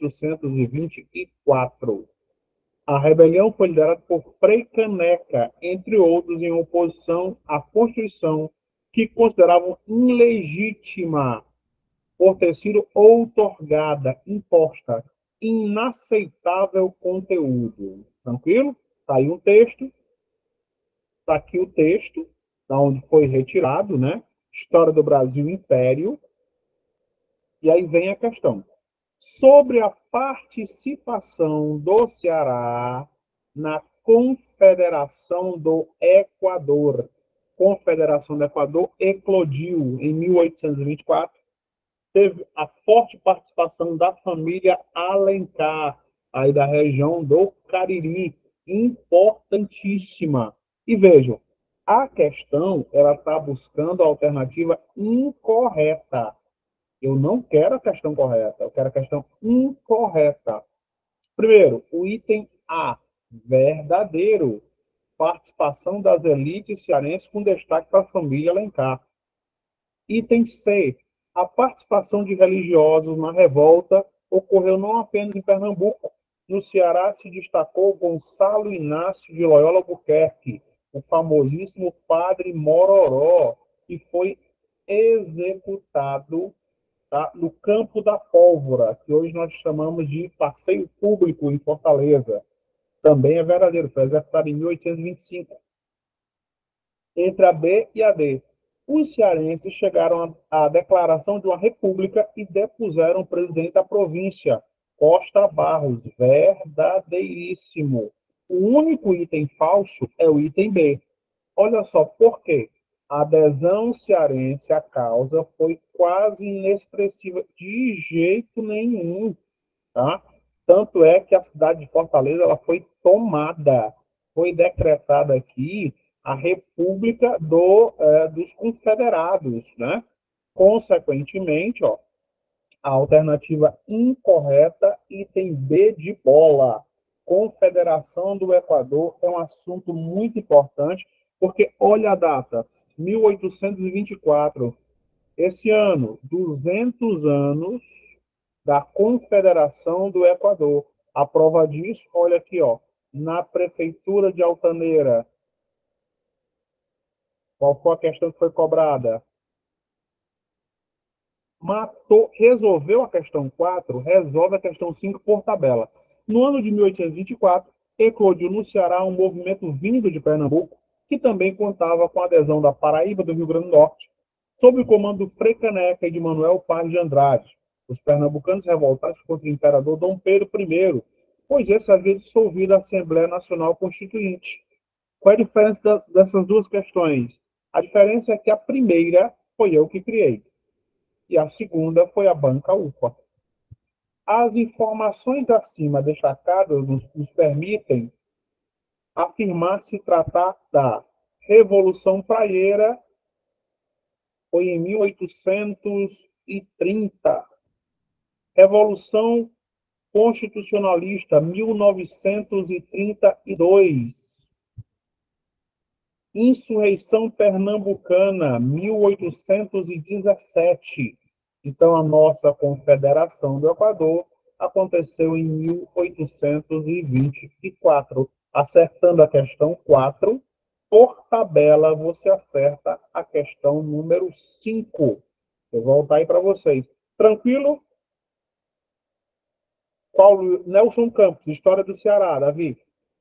Speaker 1: 1824. A rebelião foi liderada por Frei Caneca, entre outros, em oposição à Constituição, que consideravam ilegítima por ter sido outorgada, imposta, inaceitável conteúdo. Tranquilo? Está aí um texto, está aqui o texto, da onde foi retirado, né? História do Brasil Império. E aí vem a questão. Sobre a participação do Ceará na Confederação do Equador. Confederação do Equador eclodiu em 1824. Teve a forte participação da família Alencar, aí da região do Cariri, importantíssima. E vejam, a questão ela está buscando a alternativa incorreta. Eu não quero a questão correta, eu quero a questão incorreta. Primeiro, o item A, verdadeiro. Participação das elites cearenses com destaque para a família Alencar. Item C, a participação de religiosos na revolta ocorreu não apenas em Pernambuco. No Ceará se destacou Gonçalo Inácio de Loyola Albuquerque, o famosíssimo Padre Mororó, que foi executado, tá, no Campo da Pólvora, que hoje nós chamamos de Passeio Público em Fortaleza. Também é verdadeiro, foi executado em 1825. Entre a B e a D, os cearenses chegaram à declaração de uma república e depuseram o presidente da província, Costa Barros. Verdadeiríssimo. O único item falso é o item B. Olha só por quê. A adesão cearense à causa foi quase inexpressiva, de jeito nenhum. Tá? Tanto é que a cidade de Fortaleza ela foi tomada, foi decretada aqui a República dos Confederados. Né? Consequentemente, ó, a alternativa incorreta, item B de bola. Confederação do Equador é um assunto muito importante, porque olha a data, 1824. Esse ano, 200 anos da Confederação do Equador. A prova disso, olha aqui, ó, na Prefeitura de Altaneira. Qual foi a questão que foi cobrada? Resolveu a questão 4, resolve a questão 5 por tabela. No ano de 1824, eclodiu no Ceará um movimento vindo de Pernambuco, que também contava com a adesão da Paraíba e do Rio Grande do Norte, sob o comando do Frei Caneca e de Manuel Paz de Andrade. Os pernambucanos revoltados contra o imperador Dom Pedro I, pois esse havia dissolvido a Assembleia Nacional Constituinte. Qual é a diferença dessas duas questões? A diferença é que a primeira foi eu que criei e a segunda foi a banca UPA. As informações acima destacadas nos permitem afirmar se tratar da Revolução Praieira, foi em 1830, Revolução Constitucionalista, 1932, Insurreição Pernambucana, 1817. Então, a nossa Confederação do Equador aconteceu em 1824. Acertando a questão 4, por tabela, você acerta a questão número 5. Vou voltar aí para vocês. Tranquilo? Paulo Nelson Campos, História do Ceará, Davi.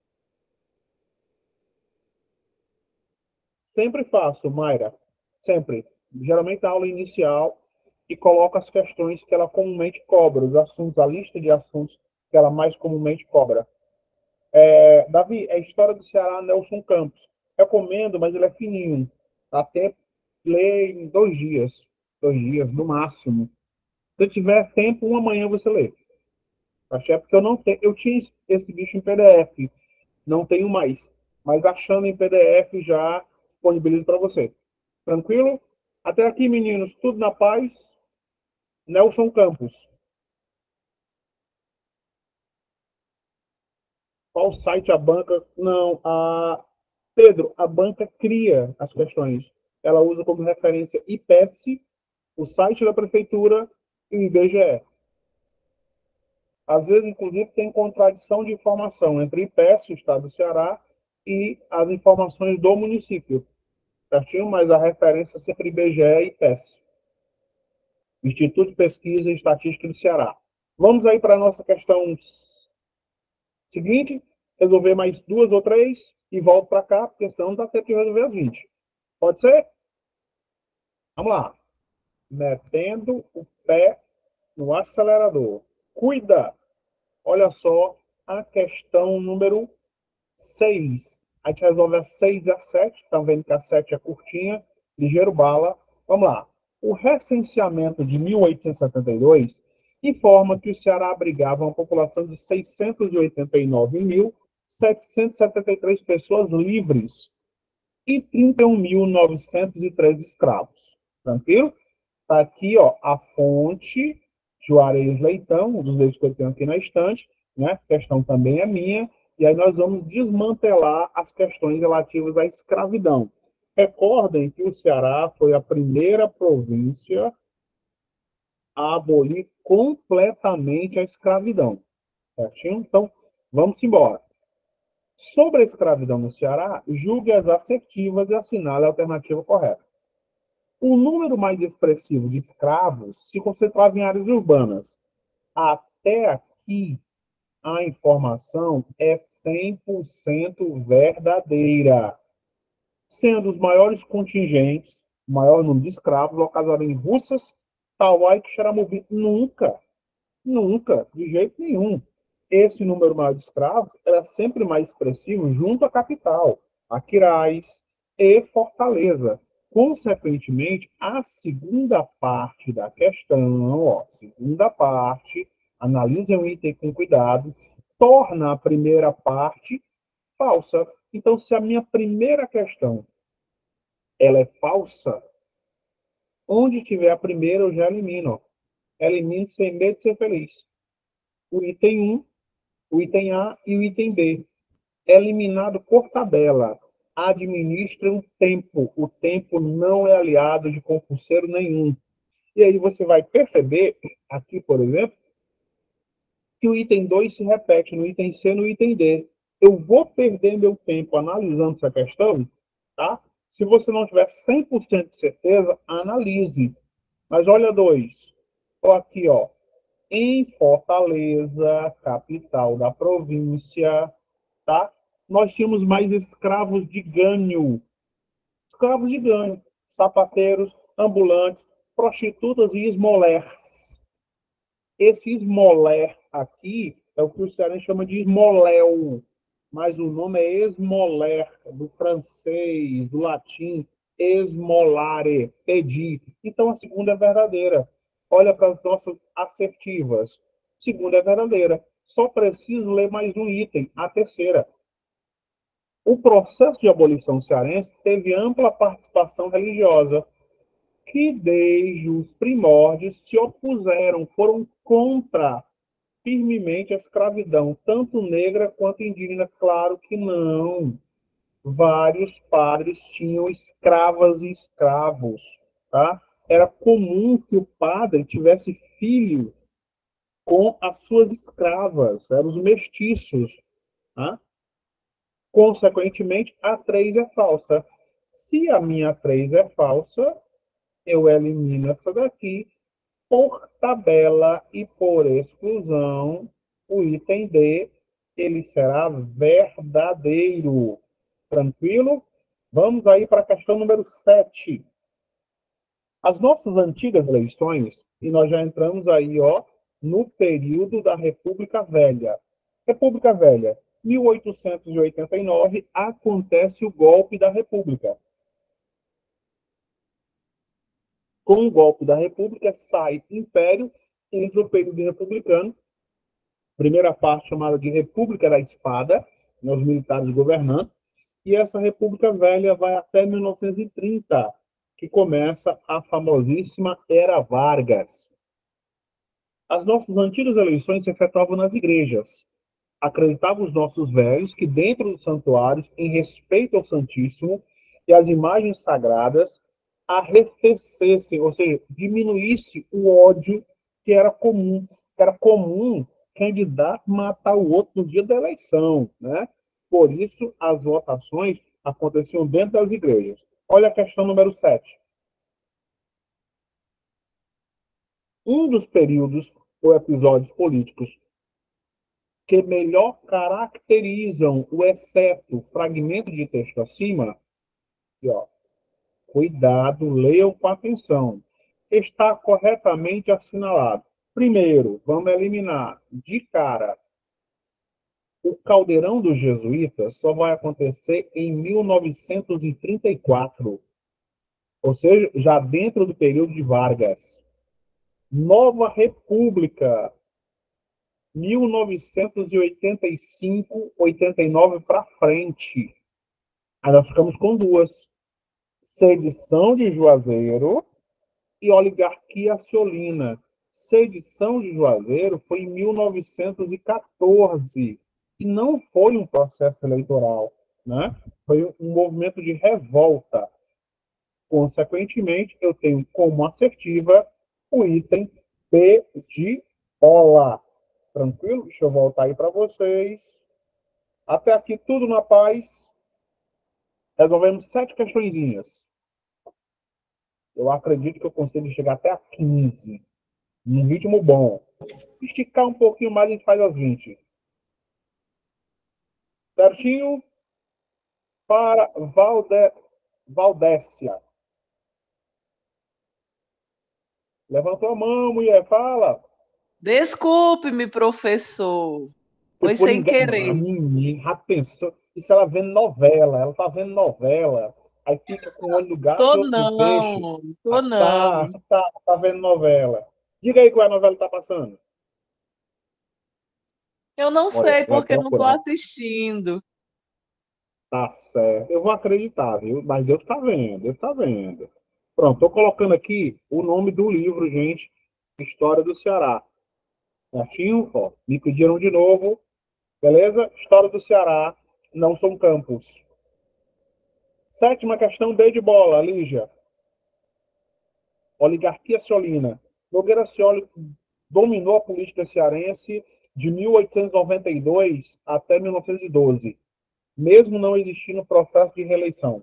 Speaker 1: Sempre faço, Mayra. Sempre. Geralmente na aula inicial e coloco as questões que ela comumente cobra, os assuntos, a lista de assuntos que ela mais comumente cobra. Davi, é História do Ceará, Nelson Campos. Recomendo, mas ele é fininho. Dá tempo de ler em 2 dias. 2 dias, no máximo. Se tiver tempo, uma manhã você lê. Achei porque eu não tenho, eu tinha esse bicho em PDF, não tenho mais, mas achando em PDF já disponibilizo para você. Tranquilo? Até aqui, meninos, tudo na paz. Nelson Campos. Qual site a banca? Não, a Pedro, a banca cria as questões. Ela usa como referência IPES, o site da prefeitura e o IBGE. Às vezes, inclusive, tem contradição de informação entre o IPES, o Estado do Ceará, e as informações do município, certinho? Mas a referência é sempre IBGE e IPES, Instituto de Pesquisa e Estatística do Ceará. Vamos aí para a nossa questão seguinte, resolver mais duas ou três e volto para cá, porque senão não dá tempo de resolver as 20. Pode ser? Vamos lá. Metendo o pé no acelerador. Cuida! Olha só a questão número 6. A gente resolve a 6 e a 7. Estão vendo que a 7 é curtinha, ligeiro bala. Vamos lá. O recenseamento de 1872 informa que o Ceará abrigava uma população de 689.773 pessoas livres e 31.903 escravos. Tranquilo? Está aqui, ó, a fonte, Juarez Leitão, um dos livros que eu tenho aqui na estante, né? A questão também é minha, e aí nós vamos desmantelar as questões relativas à escravidão. Recordem que o Ceará foi a primeira província a abolir completamente a escravidão, certinho? Então, vamos embora. Sobre a escravidão no Ceará, julgue as assertivas e assinale a alternativa correta. O número mais expressivo de escravos se concentrava em áreas urbanas. Até aqui, a informação é 100% verdadeira, sendo os maiores contingentes, o maior número de escravos, localizados em Russas, Tauá e Xaramovi. Nunca, nunca, de jeito nenhum. Esse número maior de escravos era sempre mais expressivo junto à capital, Aquiraz e Fortaleza. Consequentemente, a segunda parte da questão, ó, segunda parte, analise o item com cuidado, torna a primeira parte falsa. Então, se a minha primeira questão ela é falsa, onde tiver a primeira eu já elimino. Elimino sem medo de ser feliz. O item um, o item A e o item B. Eliminado por tabela. Administre o tempo. O tempo não é aliado de concurseiro nenhum. E aí você vai perceber, aqui, por exemplo, que o item 2 se repete no item C e no item D. Eu vou perder meu tempo analisando essa questão, tá? Se você não tiver 100% de certeza, analise. Mas olha dois. Ó, aqui, ó. Em Fortaleza, capital da província, tá? Nós tínhamos mais escravos de ganho. Escravos de ganho. Sapateiros, ambulantes, prostitutas e esmolers. Esse esmoler aqui é o que o cearense chama de esmoléu, mas o nome é esmoler, do francês, do latim, esmolare, pedir. Então a segunda é verdadeira. Olha para as nossas assertivas. Segunda é verdadeira. Só preciso ler mais um item, a terceira. O processo de abolição cearense teve ampla participação religiosa, que desde os primórdios se opuseram, foram contra firmemente a escravidão, tanto negra quanto indígena. Claro que não. Vários padres tinham escravas e escravos, tá? Era comum que o padre tivesse filhos com as suas escravas, eram os mestiços, tá? Consequentemente, a 3 é falsa. Se a minha 3 é falsa, eu elimino essa daqui por tabela e por exclusão, o item D ele será verdadeiro. Tranquilo? Vamos aí para a questão número 7. As nossas antigas eleições, e nós já entramos aí, ó, no período da República Velha. República Velha, 1889, acontece o golpe da República. Com o golpe da República, sai Império, entra o período republicano, Primeira parte chamada de República da Espada, né, os militares governando, e essa República Velha vai até 1930, que começa a famosíssima Era Vargas. As nossas antigas eleições se efetuavam nas igrejas. Acreditavam os nossos velhos que dentro dos santuários, em respeito ao Santíssimo e às imagens sagradas, arrefecessem, ou seja, diminuísse o ódio que era comum. Que era comum candidato matar o outro no dia da eleição, né? Por isso, as votações aconteciam dentro das igrejas. Olha a questão número 7. Um dos períodos ou episódios políticos que melhor caracterizam o exceto fragmento de texto acima, e, ó, cuidado, leiam com atenção, está corretamente assinalado. Primeiro, vamos eliminar de cara o caldeirão dos jesuítas só vai acontecer em 1934, ou seja, já dentro do período de Vargas. Nova República, 1985, 89 para frente. Aí nós ficamos com duas. Sedição de Juazeiro e oligarquia ciolina. Sedição de Juazeiro foi em 1914 e não foi um processo eleitoral, né? Foi um movimento de revolta. Consequentemente, eu tenho como assertiva o item B de bola. Tranquilo? Deixa eu voltar aí para vocês. Até aqui tudo na paz. Resolvemos 7 questõezinhas. Eu acredito que eu consigo chegar até a 15, num ritmo bom. Esticar um pouquinho mais, a gente faz as 20. Certinho? Para Valdécia. Levantou a mão, mulher, fala.
Speaker 3: Desculpe-me, professor.
Speaker 1: Se
Speaker 3: Foi
Speaker 1: por
Speaker 3: sem
Speaker 1: ninguém.
Speaker 3: querer.
Speaker 1: Menina, já pensou? Isso ela vendo novela, ela tá vendo novela. Aí fica com o olho do gato e
Speaker 3: Tô
Speaker 1: outro do peixe.
Speaker 3: não, tô
Speaker 1: Ah, tá,
Speaker 3: não.
Speaker 1: tá vendo novela. Diga aí qual é a novela que tá passando.
Speaker 3: Eu não
Speaker 1: Olha,
Speaker 3: sei
Speaker 1: vai
Speaker 3: porque não tô
Speaker 1: procurar.
Speaker 3: assistindo.
Speaker 1: Tá certo. Eu vou acreditar, viu? Mas Deus tá vendo, Deus tá vendo. Pronto, tô colocando aqui o nome do livro, gente. História do Ceará. Certinho? Ó, me pediram de novo. Beleza? História do Ceará. Não são campos. Sétima questão, B de bola, Lígia. Oligarquia Ciolina. Nogueira Scioli dominou a política cearense de 1892 até 1912, mesmo não existindo processo de reeleição.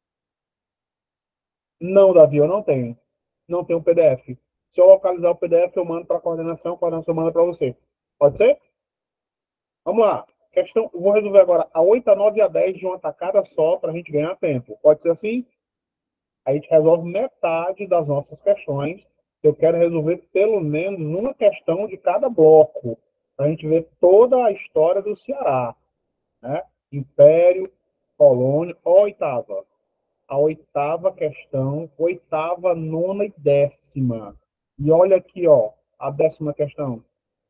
Speaker 1: Não, Davi, eu não tenho. Não tenho PDF. Se eu localizar o PDF, eu mando para a coordenação manda para você. Pode ser? Vamos lá. Questão, vou resolver agora a 8, a 9 e a 10 de uma tacada só para a gente ganhar tempo. Pode ser assim? A gente resolve metade das nossas questões. Eu quero resolver pelo menos uma questão de cada bloco, para a gente ver toda a história do Ceará. Né? Império, colônia, oitava. A oitava questão, oitava, nona e décima. E olha aqui, ó, a décima questão.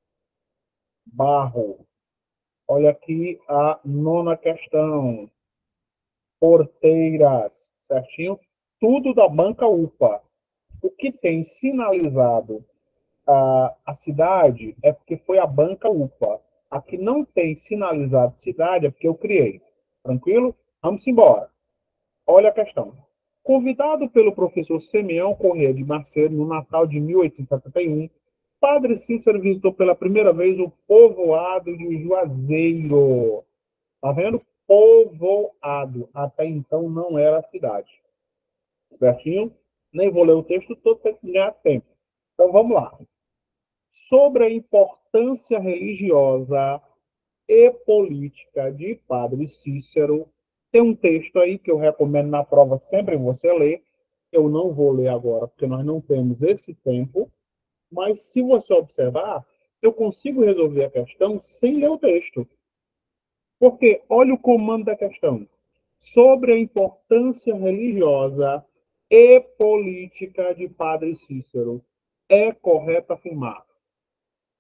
Speaker 1: Barro. Olha aqui a nona questão. Porteiras, certinho? Tudo da banca UPA. O que tem sinalizado a cidade é porque foi a banca UPA. A que não tem sinalizado cidade é porque eu criei. Tranquilo? Vamos embora. Olha a questão. Convidado pelo professor Simeão Corrêa de Macedo no Natal de 1871, Padre Cícero visitou pela primeira vez o povoado de Juazeiro. Tá vendo? Povoado. Até então não era cidade. Certinho? Nem vou ler o texto todo para ganhar tempo. Então vamos lá. Sobre a importância religiosa e política de Padre Cícero, tem um texto aí que eu recomendo na prova sempre você ler. Eu não vou ler agora, porque nós não temos esse tempo, mas se você observar, eu consigo resolver a questão sem ler o texto. Porque olha o comando da questão. Sobre a importância religiosa e política de Padre Cícero, é correto afirmar.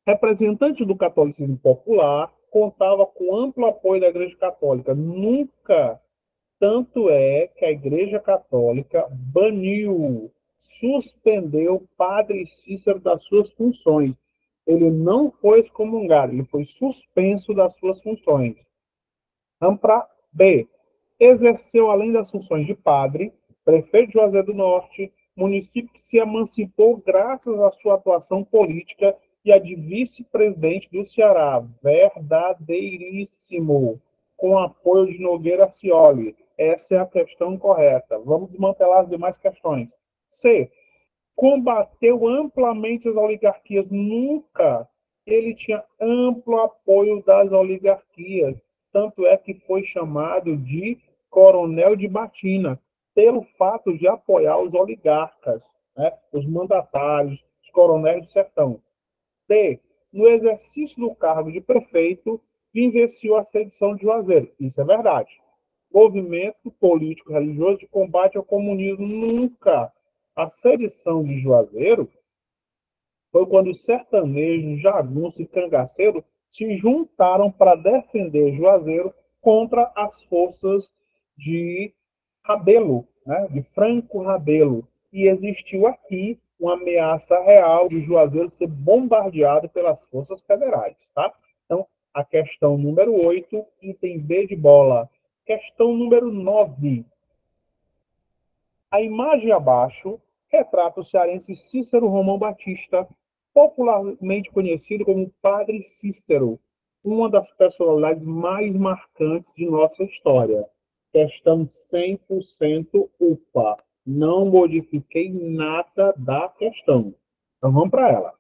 Speaker 1: Representante do catolicismo popular, contava com amplo apoio da Igreja Católica. Nunca, tanto é que a Igreja Católica baniu, suspendeu Padre Cícero das suas funções. Ele não foi excomungado, ele foi suspenso das suas funções. Ampra B. Exerceu, além das funções de padre, prefeito de Juazeiro do Norte, município que se emancipou graças à sua atuação política, e a de vice-presidente do Ceará, verdadeiríssimo, com apoio de Nogueira Cioli. Essa é a questão correta. Vamos desmantelar as demais questões. C. Combateu amplamente as oligarquias. Nunca ele tinha amplo apoio das oligarquias. Tanto é que foi chamado de coronel de batina, pelo fato de apoiar os oligarcas, né? Os mandatários, os coronéis do sertão. D. No exercício do cargo de prefeito, vivenciou a sedição de Juazeiro. Isso é verdade. Movimento político-religioso de combate ao comunismo. Nunca. A sedição de Juazeiro foi quando os sertanejos, jagunços e cangaceiros se juntaram para defender Juazeiro contra as forças de Rabelo, né, de Franco Rabelo. E existiu aqui uma ameaça real de Juazeiro ser bombardeado pelas forças federais. Tá? Então, a questão número 8, item B de bola. Questão número 9. A imagem abaixo retrata o cearense Cícero Romão Batista, popularmente conhecido como Padre Cícero, uma das personalidades mais marcantes de nossa história. Questão 100% UPA. Não modifiquei nada da questão. Então vamos para ela.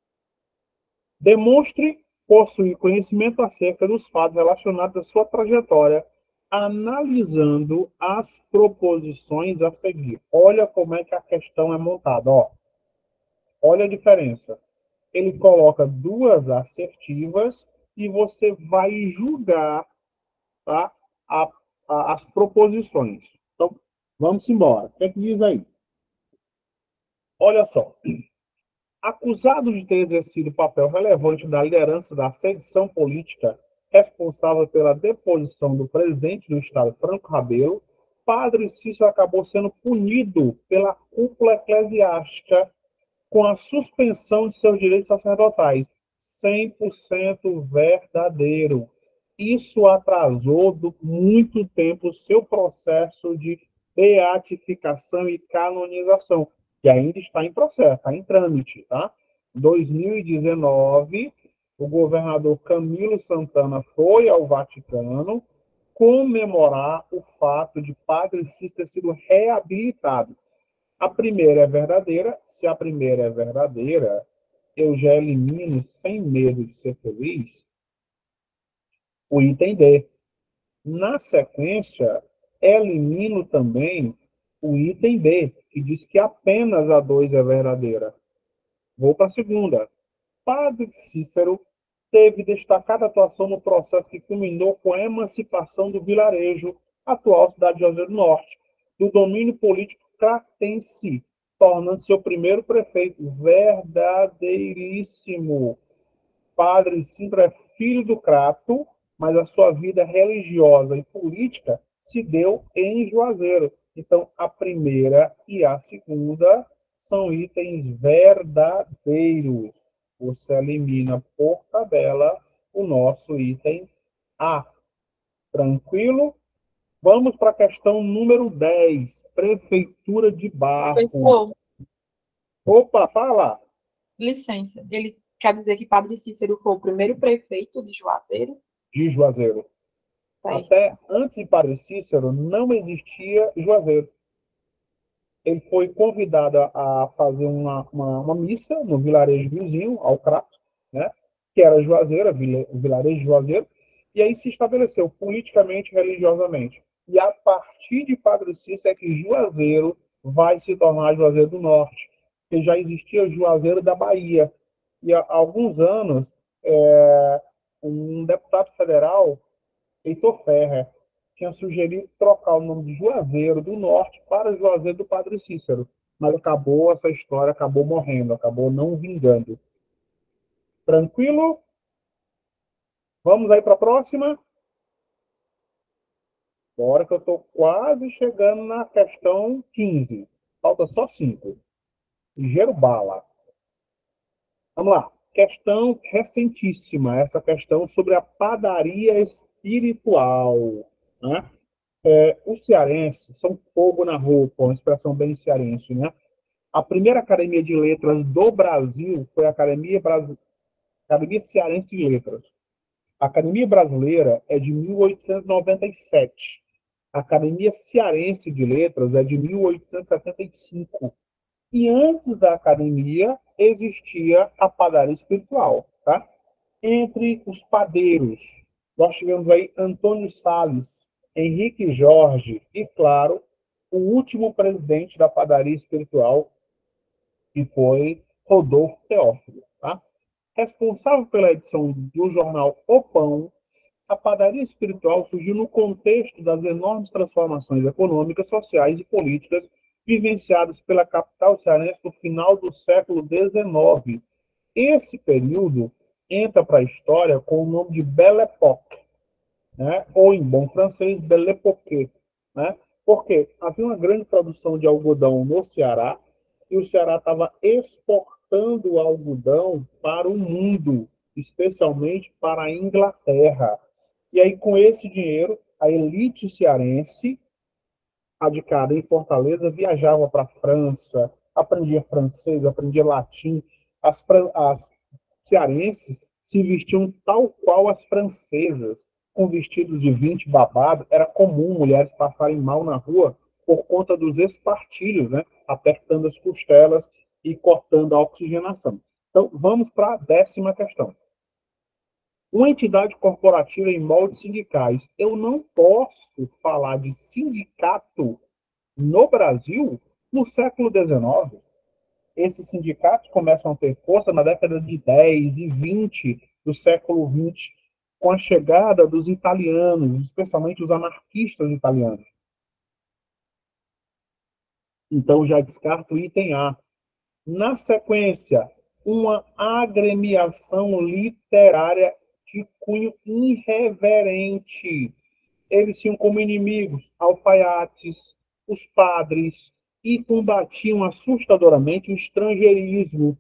Speaker 1: Demonstre possuir conhecimento acerca dos fatos relacionados à sua trajetória, analisando as proposições a seguir. Olha como é que a questão é montada. Ó. Olha a diferença. Ele coloca duas assertivas e você vai julgar, tá, as proposições. Então, vamos embora. O que é que diz aí? Olha só. Acusado de ter exercido papel relevante na liderança da sedição política responsável pela deposição do presidente do Estado, Franco Rabelo, Padre Cícero acabou sendo punido pela cúpula eclesiástica com a suspensão de seus direitos sacerdotais. 100% verdadeiro. Isso atrasou muito tempo o seu processo de beatificação e canonização, que ainda está em processo, está em trâmite. Tá? Em 2019, o governador Camilo Santana foi ao Vaticano comemorar o fato de Padre Cícero ter sido reabilitado. A primeira é verdadeira. Se a primeira é verdadeira, eu já elimino, sem medo de ser feliz, o item D. Na sequência, elimino também o item B, que diz que apenas a 2 é verdadeira. Vou para a segunda. Padre Cícero teve destacada atuação no processo que culminou com a emancipação do vilarejo, atual cidade de Juazeiro do Norte, do domínio político cratense, tornando seu primeiro prefeito. Verdadeiríssimo. Padre Cícero é filho do Crato, mas a sua vida religiosa e política se deu em Juazeiro. Então, a primeira e a segunda são itens verdadeiros. Você elimina por tabela o nosso item A. Tranquilo? Vamos para a questão número 10. Prefeitura de Barro.
Speaker 4: Professor,
Speaker 1: Opa, fala.
Speaker 4: licença. Ele quer dizer que Padre Cícero foi o primeiro prefeito de Juazeiro?
Speaker 1: De Juazeiro.
Speaker 4: Certo.
Speaker 1: Até antes de Padre Cícero, não existia Juazeiro. Ele foi convidado a fazer uma missa no vilarejo vizinho, ao Crato, né? Que era Juazeiro, o vilarejo de Juazeiro, e aí se estabeleceu politicamente e religiosamente. E a partir de Padre Cícero é que Juazeiro vai se tornar Juazeiro do Norte, porque já existia Juazeiro da Bahia. E há alguns anos, um deputado federal, Heitor Ferrer, tinha sugerido trocar o nome de Juazeiro do Norte para Juazeiro do Padre Cícero, mas essa história acabou morrendo, acabou não vingando. Tranquilo? Vamos aí para a próxima? Bora que eu estou quase chegando na questão 15. Falta só 5. Ligeiro bala. Vamos lá. Questão recentíssima. Essa questão sobre a padaria espiritual. Né? Os cearenses são fogo na roupa, uma expressão bem cearense, né? A primeira academia de letras do Brasil foi a Academia Cearense de Letras. A Academia Brasileira é de 1897. A Academia Cearense de Letras é de 1875. E antes da academia existia a padaria espiritual, tá? Entre os padeiros, nós tivemos aí Antônio Salles, Henrique Jorge e, claro, o último presidente da padaria espiritual, que foi Rodolfo Teófilo, tá? Responsável pela edição do jornal O Pão, a padaria espiritual surgiu no contexto das enormes transformações econômicas, sociais e políticas vivenciadas pela capital cearense no final do século XIX. Esse período entra para a história com o nome de Belle Époque, né? Ou em bom francês, Belle Époque, né? Porque havia uma grande produção de algodão no Ceará e o Ceará estava exportando algodão para o mundo, especialmente para a Inglaterra. E aí, com esse dinheiro, a elite cearense, radicada em Fortaleza, viajava para a França, aprendia francês, aprendia latim. As cearenses se vestiam tal qual as francesas, com vestidos de 20 babado. Era comum mulheres passarem mal na rua por conta dos espartilhos, né? Apertando as costelas e cortando a oxigenação. Então, vamos para a 10ª questão. Uma entidade corporativa em moldes sindicais. Eu não posso falar de sindicato no Brasil no século XIX. Esses sindicatos começam a ter força na década de 10 e 20 do século XX, com a chegada dos italianos, especialmente os anarquistas italianos. Então, já descarto o item A. Na sequência, uma agremiação literária de cunho irreverente. Eles tinham como inimigos alfaiates, os padres, e combatiam assustadoramente o estrangeirismo.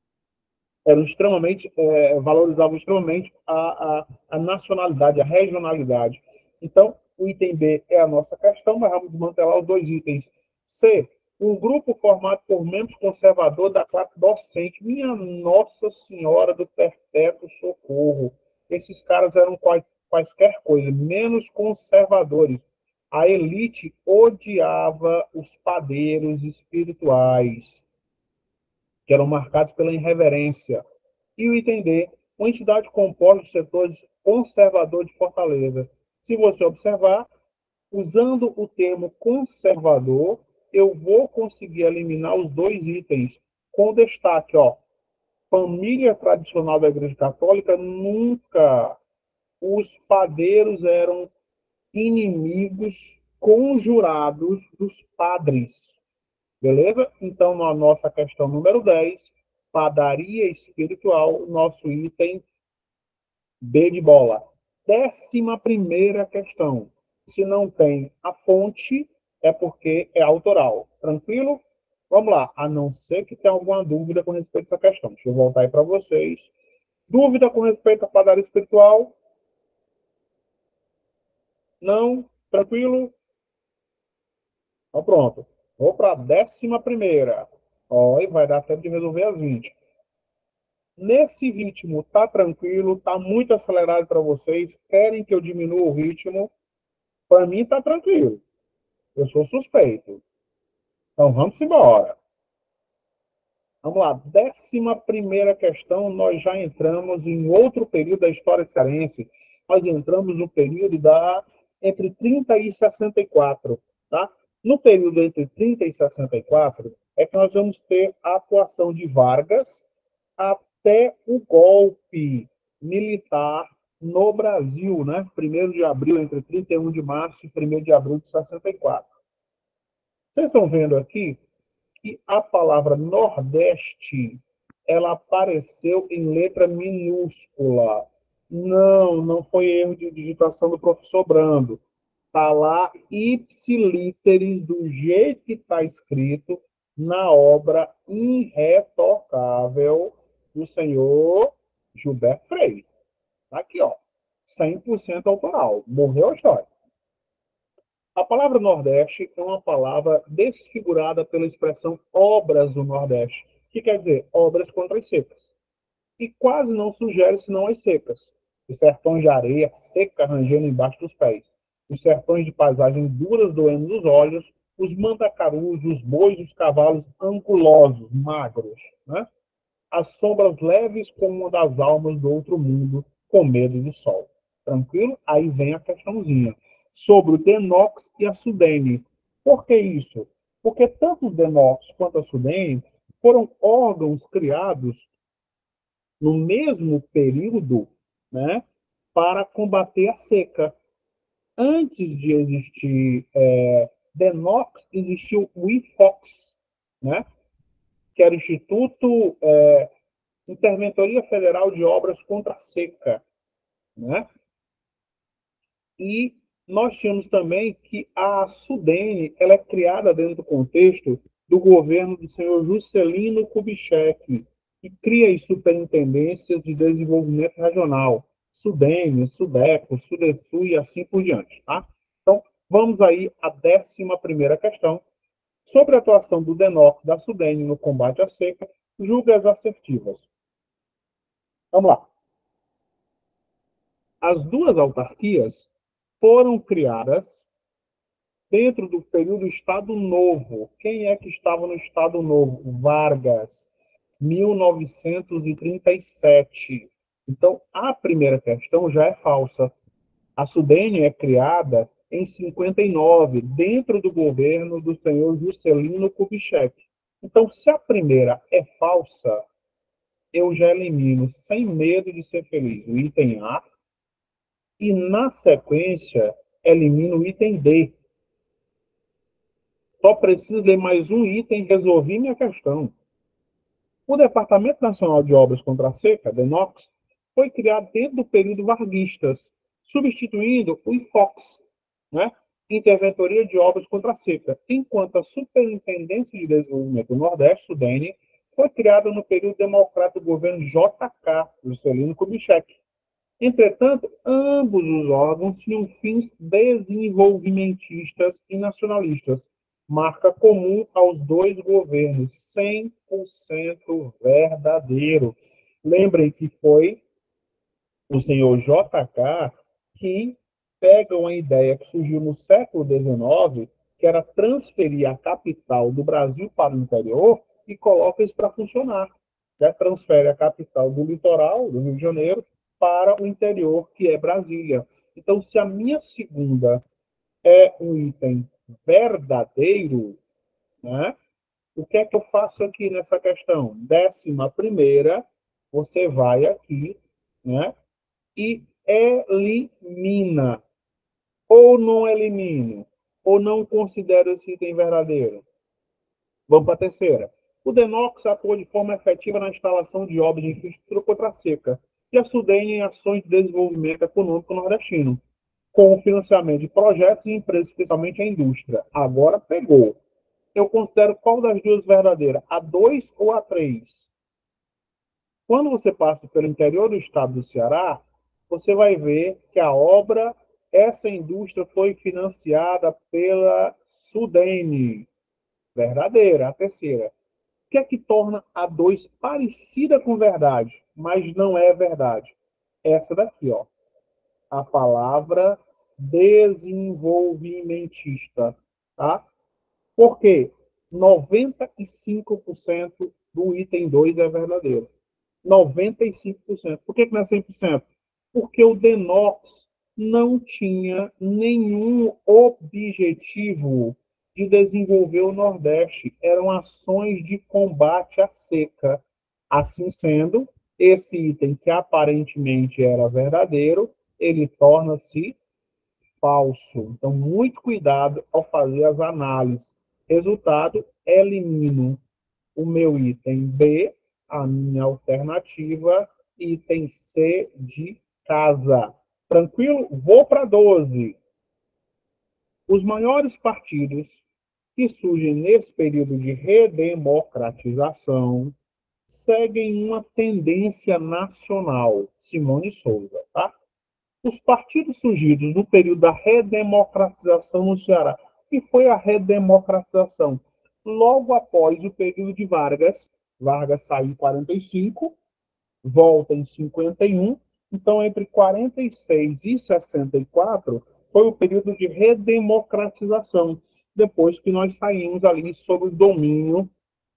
Speaker 1: Valorizavam extremamente a nacionalidade, a regionalidade. Então, o item B é a nossa questão, mas vamos desmantelar os dois itens. C, um grupo formado por membros conservadores da classe docente. Minha Nossa Senhora do Perpétuo Socorro. Esses caras eram quaisquer coisa, menos conservadores. A elite odiava os padeiros espirituais, que eram marcados pela irreverência. E o item D, uma entidade composta dos setores conservador de Fortaleza. Se você observar, usando o termo conservador, eu vou conseguir eliminar os dois itens, com destaque, ó, família tradicional da Igreja Católica, nunca. Os padeiros eram inimigos conjurados dos padres. Beleza? Então, na nossa questão número 10, padaria espiritual, nosso item B de bola. 11ª questão. Se não tem a fonte, é porque é autoral. Tranquilo? Vamos lá. A não ser que tenha alguma dúvida com respeito a essa questão. Deixa eu voltar aí para vocês. Dúvida com respeito à padaria espiritual? Não? Tranquilo? Então, pronto. Vou para a 11ª. Ó, e vai dar tempo de resolver as 20. Nesse ritmo, tá tranquilo? Tá muito acelerado para vocês? Querem que eu diminua o ritmo? Para mim, tá tranquilo. Eu sou suspeito. Então, vamos embora. Vamos lá. 11ª questão, nós já entramos em outro período da história cearense. Nós entramos no período entre 30 e 64, tá? No período entre 30 e 64, é que nós vamos ter a atuação de Vargas até o golpe militar no Brasil, né? 1º de abril, entre 31 de março e 1º de abril de 64. Vocês estão vendo aqui que a palavra Nordeste ela apareceu em letra minúscula. Não, não foi erro de digitação do professor Brando. Está lá ipsilíteres, do jeito que está escrito na obra irretocável do senhor Gilberto Freire. Está aqui, ó. 100% autoral. Morreu a história. A palavra Nordeste é uma palavra desfigurada pela expressão obras do Nordeste, que quer dizer obras contra as secas. E quase não sugere senão as secas. Os sertões de areia seca rangendo embaixo dos pés. Os sertões de paisagem duras doendo nos olhos. Os mandacarus, os bois, os cavalos angulosos, magros. Né? As sombras leves como uma das almas do outro mundo, com medo do sol. Tranquilo? Aí vem a questãozinha. Sobre o Denox e a Sudene. Por que isso? Porque tanto o Denox quanto a Sudene foram órgãos criados no mesmo período, né, para combater a seca. Antes de existir Denox, existiu o IFOX, né, que era o Instituto Interventoria Federal de Obras contra a Seca, né? E nós tínhamos também que a Sudene ela é criada dentro do contexto do governo do senhor Juscelino Kubitschek, que cria as superintendências de desenvolvimento regional, Sudene, Sudeco, Sudesul e assim por diante. Tá? Então, vamos aí à 11ª questão. Sobre a atuação do DENOC da Sudene no combate à seca, julga as assertivas. Vamos lá. As duas autarquias foram criadas dentro do período Estado Novo. Quem é que estava no Estado Novo? Vargas, 1937. Então, a primeira questão já é falsa. A Sudene é criada em 59, dentro do governo do senhor Juscelino Kubitschek. Então, se a primeira é falsa, eu já elimino, sem medo de ser feliz, o item A, e, na sequência, elimino o item D. Só preciso ler mais um item e resolvi minha questão. O Departamento Nacional de Obras contra a Seca, DENOX, foi criado dentro do período varguistas, substituindo o IFOX, né? Interventoria de Obras contra a Seca, enquanto a Superintendência de Desenvolvimento do Nordeste, SUDENE, foi criada no período democrata do governo JK, Juscelino Kubitschek. Entretanto, ambos os órgãos tinham fins desenvolvimentistas e nacionalistas, marca comum aos dois governos, 100% verdadeiro. Lembrem que foi o senhor JK que pega uma ideia que surgiu no século XIX, que era transferir a capital do Brasil para o interior e coloca isso para funcionar. Né? Transfere a capital do litoral, do Rio de Janeiro, para o interior, que é Brasília. Então, se a minha segunda é um item verdadeiro, né? O que é que eu faço aqui nessa questão? 11ª, você vai aqui, né? E elimina. Ou não elimino, ou não considero esse item verdadeiro. Vamos para a terceira. O DENOX atua de forma efetiva na instalação de obras de infraestrutura contra a seca e a SUDENE em ações de desenvolvimento econômico nordestino, com o financiamento de projetos e empresas, especialmente a indústria. Agora pegou. Eu considero qual das duas verdadeira? A 2 ou a 3? Quando você passa pelo interior do estado do Ceará, você vai ver que a obra, essa indústria foi financiada pela Sudene. Verdadeira, a terceira. O que é que torna a 2 parecida com verdade, mas não é verdade? Essa daqui, ó. A palavra desenvolvimentista, tá? Por quê? 95% do item 2 é verdadeiro. 95%. Por que não é 100%? Porque o DENOX não tinha nenhum objetivo de desenvolver o Nordeste. Eram ações de combate à seca. Assim sendo, esse item que aparentemente era verdadeiro, ele torna-se falso. Então, muito cuidado ao fazer as análises. Resultado, elimino o meu item B A minha alternativa, item C de casa. Tranquilo? Vou para 12. Os maiores partidos que surgem nesse período de redemocratização seguem uma tendência nacional. Simone Souza, tá? Os partidos surgidos no período da redemocratização no Ceará. O que foi a redemocratização? Logo após o período de Vargas, Vargas saiu em 45, volta em 51, então entre 46 e 64 foi o período de redemocratização, depois que nós saímos ali sob o domínio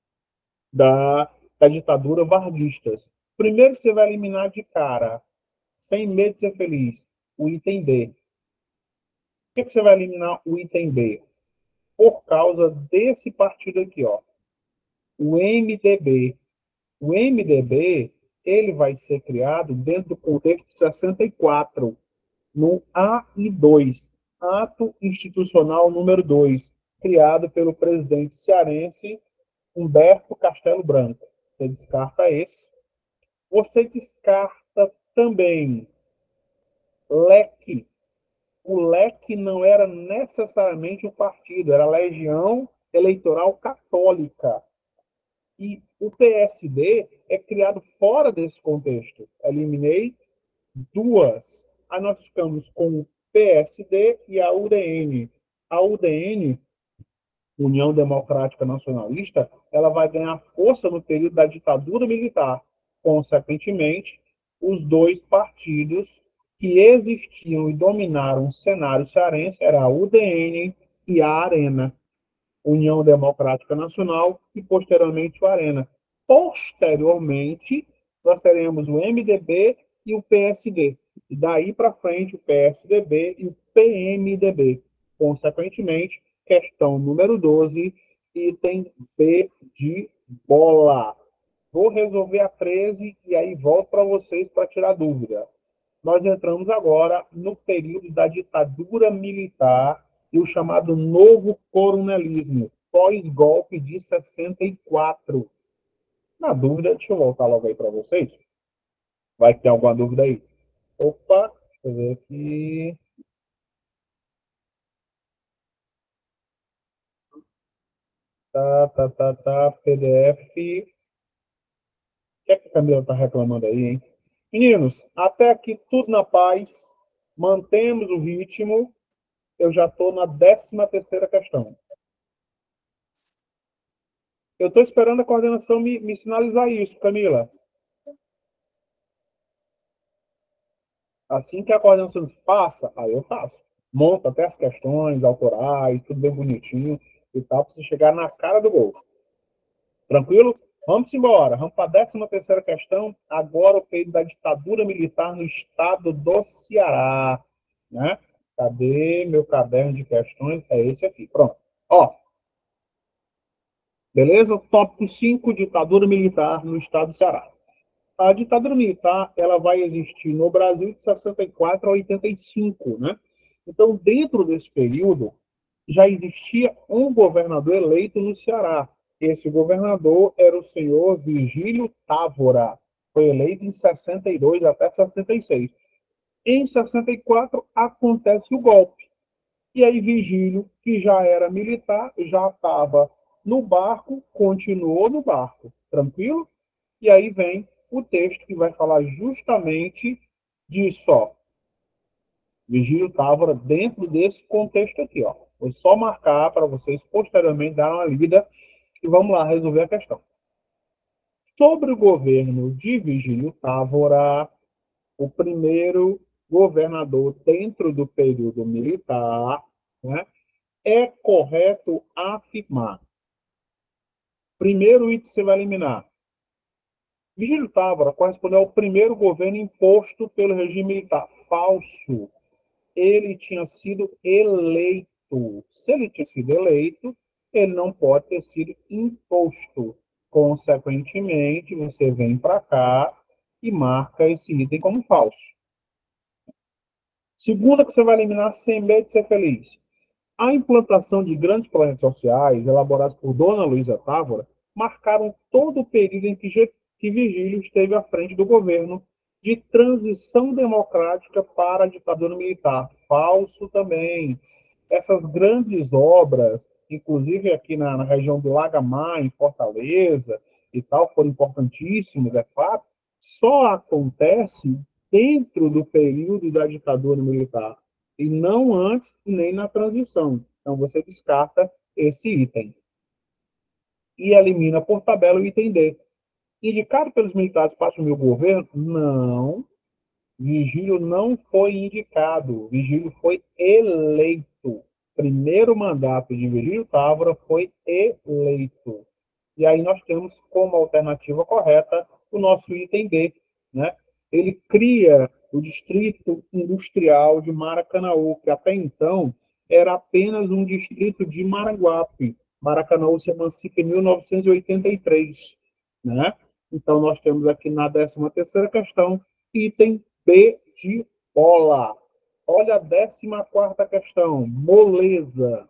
Speaker 1: da ditadura varguista. Primeiro você vai eliminar de cara, sem medo de ser feliz, o item B. Por que você vai eliminar o item B? Por causa desse partido aqui, ó, o MDB. O MDB, ele vai ser criado dentro do contexto de 64, no AI2, Ato Institucional número 2, criado pelo presidente cearense Humberto Castelo Branco. Você descarta esse. Você descarta também LEC. O LEC não era necessariamente um partido, era a Legião Eleitoral Católica. E o PSD é criado fora desse contexto. Eliminei duas. Aí nós ficamos com o PSD e a UDN. A UDN, União Democrática Nacionalista, ela vai ganhar força no período da ditadura militar. Consequentemente, os dois partidos que existiam e dominaram o cenário cearense eram a UDN e a Arena, União Democrática Nacional, e posteriormente o Arena. Posteriormente, nós teremos o MDB e o PSD. E daí para frente, o PSDB e o PMDB. Consequentemente, questão número 12, item B de bola. Vou resolver a 13 e aí volto para vocês para tirar dúvida. Nós entramos agora no período da ditadura militar e o chamado novo coronelismo, pós-golpe de 64. Na dúvida, deixa eu voltar logo aí para vocês. Vai ter alguma dúvida aí? Opa, deixa eu ver aqui. PDF. O que é que a Camila está reclamando aí, hein? Meninos, até aqui tudo na paz. Mantemos o ritmo. Eu já estou na 13ª questão. Eu estou esperando a coordenação me sinalizar isso, Camila. Assim que a coordenação faça, aí eu faço. Monto até as questões autorais, tudo bem bonitinho e tal, para você chegar na cara do gol. Tranquilo? Vamos embora. Vamos para a 13ª questão. Agora o período da ditadura militar no estado do Ceará. Né? Cadê meu caderno de questões? É esse aqui. Pronto. Ó. Beleza? Tópico 5, ditadura militar no estado do Ceará. A ditadura militar, ela vai existir no Brasil de 64 a 85, né? Então, dentro desse período, já existia um governador eleito no Ceará. Esse governador era o senhor Virgílio Távora. Foi eleito em 62 até 66. Em 64, acontece o golpe. E aí, Virgílio, que já era militar, já estava no barco, continuou no barco. Tranquilo? E aí vem o texto que vai falar justamente disso, ó. Virgílio Távora dentro desse contexto aqui, ó. Vou só marcar para vocês posteriormente dar uma lida e vamos lá resolver a questão. Sobre o governo de Virgílio Távora, o primeiro governador dentro do período militar, né, é correto afirmar. Primeiro item que você vai eliminar. Virgílio Távora correspondeu ao primeiro governo imposto pelo regime militar. Falso. Ele tinha sido eleito. Se ele tinha sido eleito, ele não pode ter sido imposto. Consequentemente, você vem para cá e marca esse item como falso. Segunda que você vai eliminar sem medo de ser feliz. A implantação de grandes projetos sociais elaborados por Dona Luísa Távora marcaram todo o período em que que Virgílio esteve à frente do governo de transição democrática para a ditadura militar. Falso também. Essas grandes obras, inclusive aqui na região do Lagamar, em Fortaleza, e tal, foram importantíssimos, é fato, só acontece dentro do período da ditadura militar, e não antes nem na transição. Então, você descarta esse item. E elimina por tabela o item D. Indicado pelos militares para assumir o governo? Não. Virgílio não foi indicado. Virgílio foi eleito. Primeiro mandato de Virgílio Távora foi eleito. E aí nós temos como alternativa correta o nosso item D, né? Ele cria o Distrito Industrial de Maracanaú, que até então era apenas um distrito de Maranguape. Maracanaú se emancipa em 1983, né? Então nós temos aqui na 13ª questão, item B de bola. Olha a 14ª questão, moleza.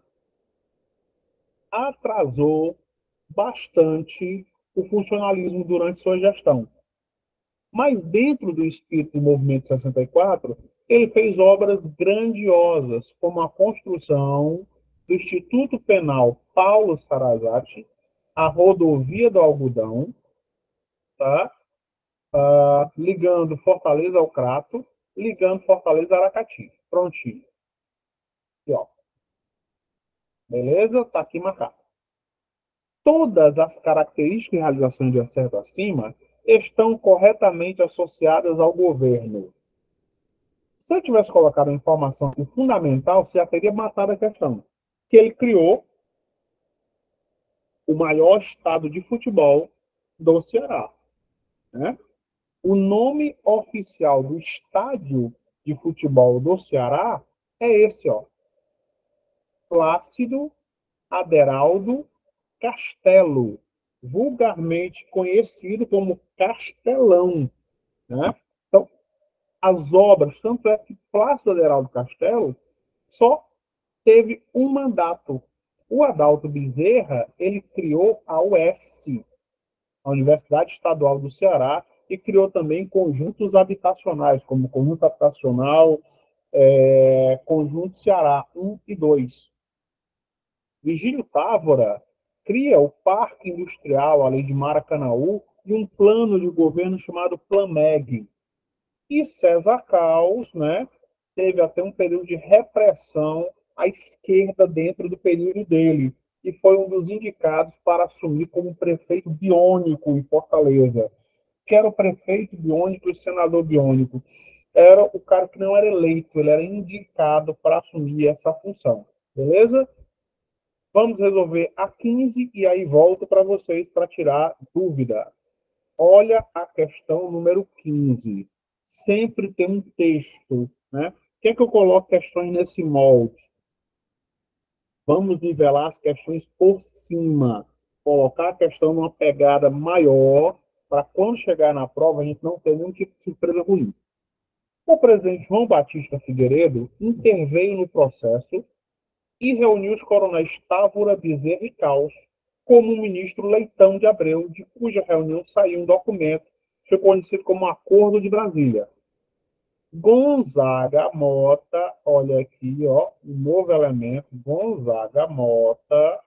Speaker 1: Atrasou bastante o funcionalismo durante sua gestão. Mas dentro do espírito do movimento 64, ele fez obras grandiosas, como a construção do Instituto Penal Paulo Sarasate, a rodovia do Algodão, tá? Ligando Fortaleza ao Crato, ligando Fortaleza a Aracati. Prontinho. Aqui, ó. Beleza? Tá aqui marcado. Todas as características e realizações de acerto acima estão corretamente associadas ao governo. Se eu tivesse colocado a informação fundamental, você já teria matado a questão. Que ele criou o maior estado de futebol do Ceará, né? O nome oficial do estádio de futebol do Ceará é esse, ó. Plácido Aderaldo Castelo, vulgarmente conhecido como Castelão, né? Então, as obras, tanto é que Plácido Aderaldo Castelo só teve um mandato. O Adalto Bezerra, ele criou a UES, a Universidade Estadual do Ceará, e criou também conjuntos habitacionais, como Conjunto Habitacional, Conjunto Ceará 1 e 2. Virgílio Távora cria o Parque Industrial, ali de Maracanaú, e um plano de governo chamado Planmeg. E César Caos, né, teve até um período de repressão à esquerda dentro do período dele, e foi um dos indicados para assumir como prefeito biônico em Fortaleza. Que era o prefeito biônico e o senador biônico? Era o cara que não era eleito, ele era indicado para assumir essa função. Beleza? Vamos resolver a 15 e aí volto para vocês para tirar dúvida. Olha a questão número 15. Sempre tem um texto, né? Quer que eu coloque questões nesse molde? Vamos nivelar as questões por cima. Colocar a questão numa pegada maior, para quando chegar na prova a gente não ter nenhum tipo de surpresa ruim. O presidente João Batista Figueiredo interveio no processo e reuniu os coronéis Távora, Bezerra e Caos como o ministro Leitão de Abreu, de cuja reunião saiu um documento que foi conhecido como Acordo de Brasília. Gonzaga Mota, olha aqui, ó, um novo elemento, Gonzaga Mota,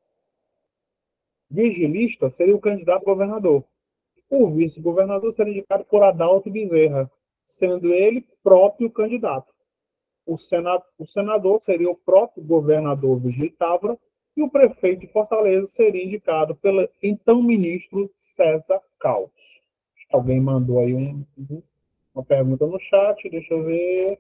Speaker 1: vigilista, seria o candidato a governador. O vice-governador seria indicado por Adalto Bezerra, sendo ele próprio candidato. O senador seria o próprio governador Virgílio Távora e o prefeito de Fortaleza seria indicado pelo então ministro César Caos. Alguém mandou aí uma pergunta no chat, deixa eu ver.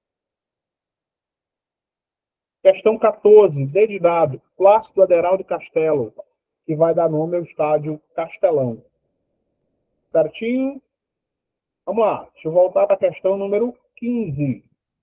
Speaker 1: Questão 14, D de dado, Plácido Aderaldo Castelo, que vai dar nome ao estádio Castelão. Certinho? Vamos lá, deixa eu voltar para a questão número 15.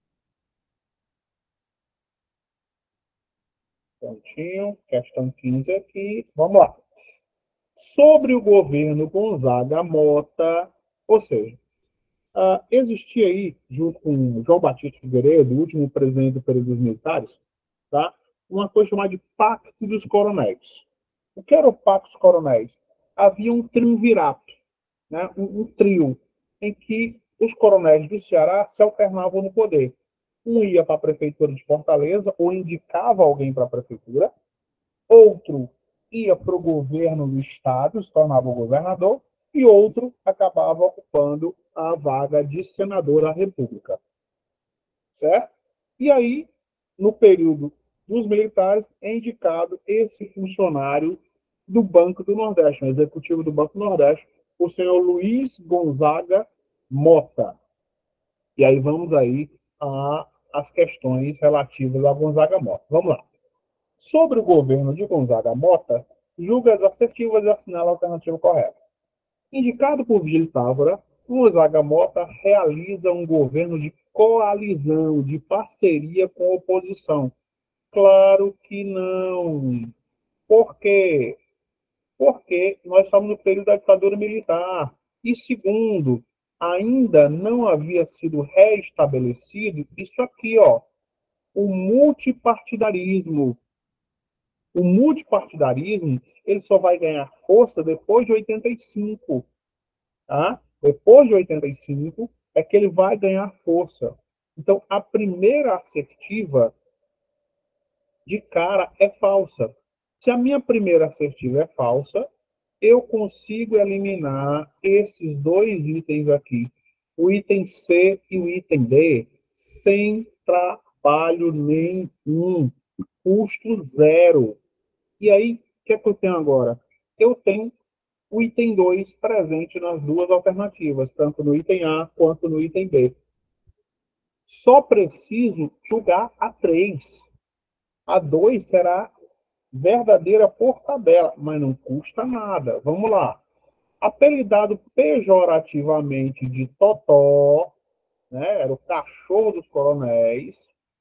Speaker 1: Prontinho, questão 15 aqui. Vamos lá. Sobre o governo Gonzaga Mota, ou seja, existia aí, junto com João Batista Figueiredo, o último presidente do período dos militares, tá, uma coisa chamada de Pacto dos Coronéis. O que era o Pacto dos Coronéis? Havia um triunvirato. né, um trio, em que os coronéis do Ceará se alternavam no poder. Um ia para a prefeitura de Fortaleza, ou indicava alguém para a prefeitura, outro ia para o governo do estado, se tornava o governador, e outro acabava ocupando a vaga de senador da República. Certo? E aí, no período dos militares, é indicado esse funcionário do Banco do Nordeste, o executivo do Banco do Nordeste, o senhor Luiz Gonzaga Mota. E aí vamos aí às questões relativas a Gonzaga Mota. Vamos lá. Sobre o governo de Gonzaga Mota, julga as assertivas e assinala a alternativa correta. Indicado por Vigílio Távora, Gonzaga Mota realiza um governo de coalizão, de parceria com a oposição. Claro que não. Por quê? Porque nós estamos no período da ditadura militar. E segundo, ainda não havia sido reestabelecido isso aqui, ó, o multipartidarismo. O multipartidarismo ele só vai ganhar força depois de 85. Tá? Depois de 85 é que ele vai ganhar força. Então, a primeira assertiva de cara é falsa. Se a minha primeira assertiva é falsa, eu consigo eliminar esses dois itens aqui, o item C e o item D, sem trabalho nenhum, custo zero. E aí, o que é que eu tenho agora? Eu tenho o item 2 presente nas duas alternativas, tanto no item A quanto no item B. Só preciso julgar a 3. A 2 será verdadeira por tabela, mas não custa nada. Vamos lá. Apelidado pejorativamente de Totó, né, era o cachorro dos coronéis,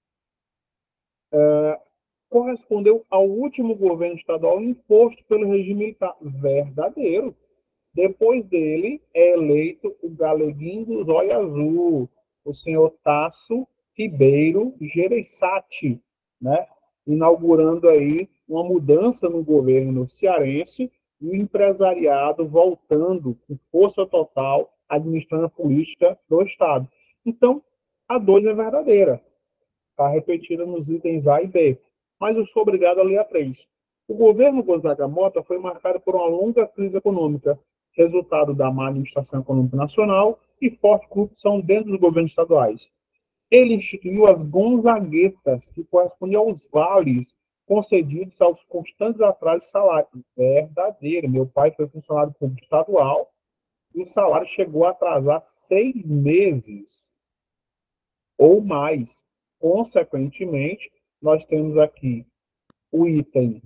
Speaker 1: correspondeu ao último governo estadual imposto pelo regime militar. Verdadeiro. Depois dele é eleito o galeguinho do zóio azul, o senhor Tasso Ribeiro Gereissati, né? Inaugurando aí uma mudança no governo cearense e o empresariado voltando com força total administrando a política do Estado. Então, a 2 é verdadeira. Está repetida nos itens A e B. Mas eu sou obrigado a ler a 3. O governo Gonzaga Mota foi marcado por uma longa crise econômica, resultado da má administração econômica nacional e forte corrupção dentro dos governos estaduais. Ele instituiu as gonzaguetas, que correspondiam aos vales concedidos aos constantes atrasos de salário. Verdadeiro. Meu pai foi funcionário público estadual e o salário chegou a atrasar 6 meses ou mais. Consequentemente, nós temos aqui o item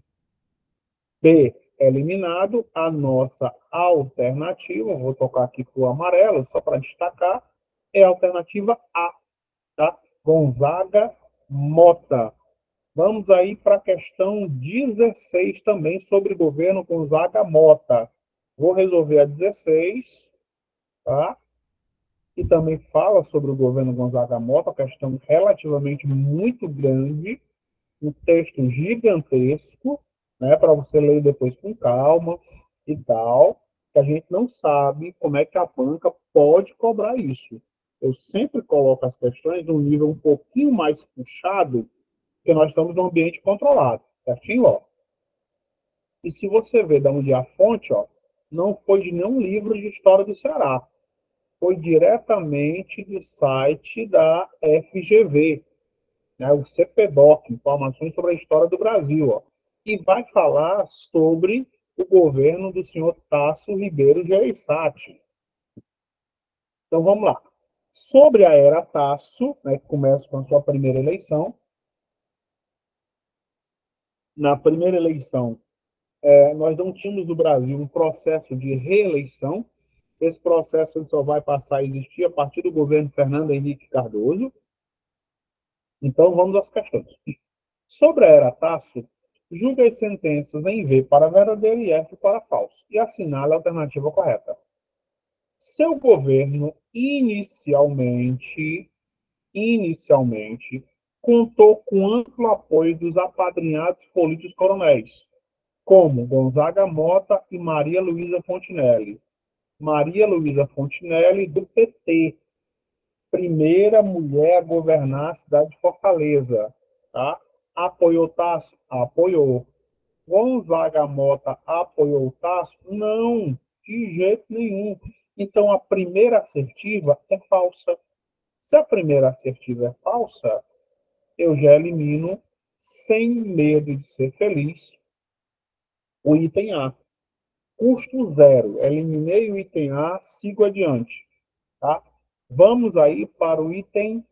Speaker 1: B eliminado, a nossa alternativa, vou tocar aqui para o amarelo, só para destacar, é a alternativa A, tá? Gonzaga Mota. Vamos aí para a questão 16 também sobre o governo Gonzaga Mota. Vou resolver a 16, tá? E também fala sobre o governo Gonzaga Mota, questão relativamente muito grande, um texto gigantesco, né, para você ler depois com calma e tal, que a gente não sabe como é que a banca pode cobrar isso. Eu sempre coloco as questões num nível um pouquinho mais puxado, porque nós estamos num ambiente controlado, certinho? Ó. E se você ver de onde é a fonte, ó, não foi de nenhum livro de história do Ceará, foi diretamente do site da FGV, né, o CPDOC, Informações sobre a História do Brasil, ó, e vai falar sobre o governo do senhor Tasso Ribeiro Gereissati. Então vamos lá. Sobre a era Tasso, né, que começa com a sua primeira eleição. Na primeira eleição, nós não tínhamos no Brasil um processo de reeleição. Esse processo só vai passar a existir a partir do governo Fernando Henrique Cardoso. Então vamos às questões. Sobre a era Tasso, julga as sentenças em V para verdadeiro e F para falso, e assinale a alternativa correta. Seu governo inicialmente contou com amplo apoio dos apadrinhados políticos coronéis, como Gonzaga Mota e Maria Luísa Fontinelli. Maria Luísa Fontinelli, do PT, primeira mulher a governar a cidade de Fortaleza. Tá? Apoiou Tasso? Apoiou. Gonzaga Mota apoiou Tasso? Não, de jeito nenhum. Então, a primeira assertiva é falsa. Se a primeira assertiva é falsa, eu já elimino, sem medo de ser feliz, o item A. Custo zero. Eliminei o item A, sigo adiante. Tá? Vamos aí para o item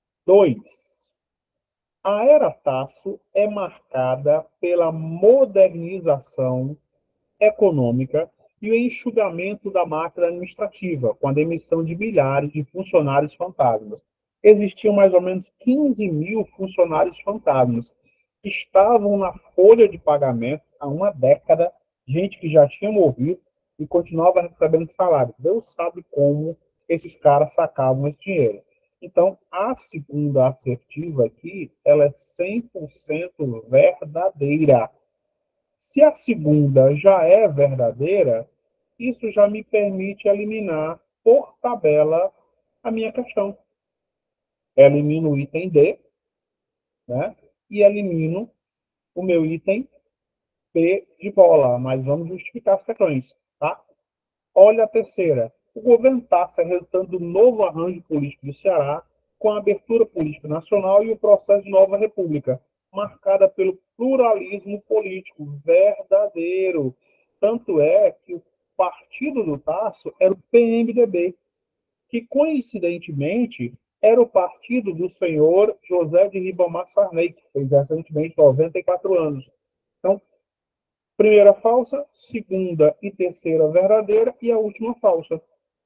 Speaker 1: 2. A era Tasso é marcada pela modernização econômica e o enxugamento da máquina administrativa, com a demissão de milhares de funcionários fantasmas. Existiam mais ou menos 15 mil funcionários fantasmas que estavam na folha de pagamento há uma década, gente que já tinha morrido e continuava recebendo salário. Deus sabe como esses caras sacavam esse dinheiro. Então, a segunda assertiva aqui, ela é 100% verdadeira. Se a segunda já é verdadeira, isso já me permite eliminar por tabela a minha questão. Elimino o item D, né? E elimino o meu item P de bola. Mas vamos justificar as questões, tá? Olha a terceira. O governo Tasso é resultante do novo arranjo político do Ceará, com a abertura política nacional e o processo de nova república, marcada pelo pluralismo político verdadeiro. Tanto é que o partido do Tasso era o PMDB, que coincidentemente era o partido do senhor José de Ribamar Sarney, que fez recentemente 94 anos. Então, primeira falsa, segunda e terceira verdadeira e a última falsa.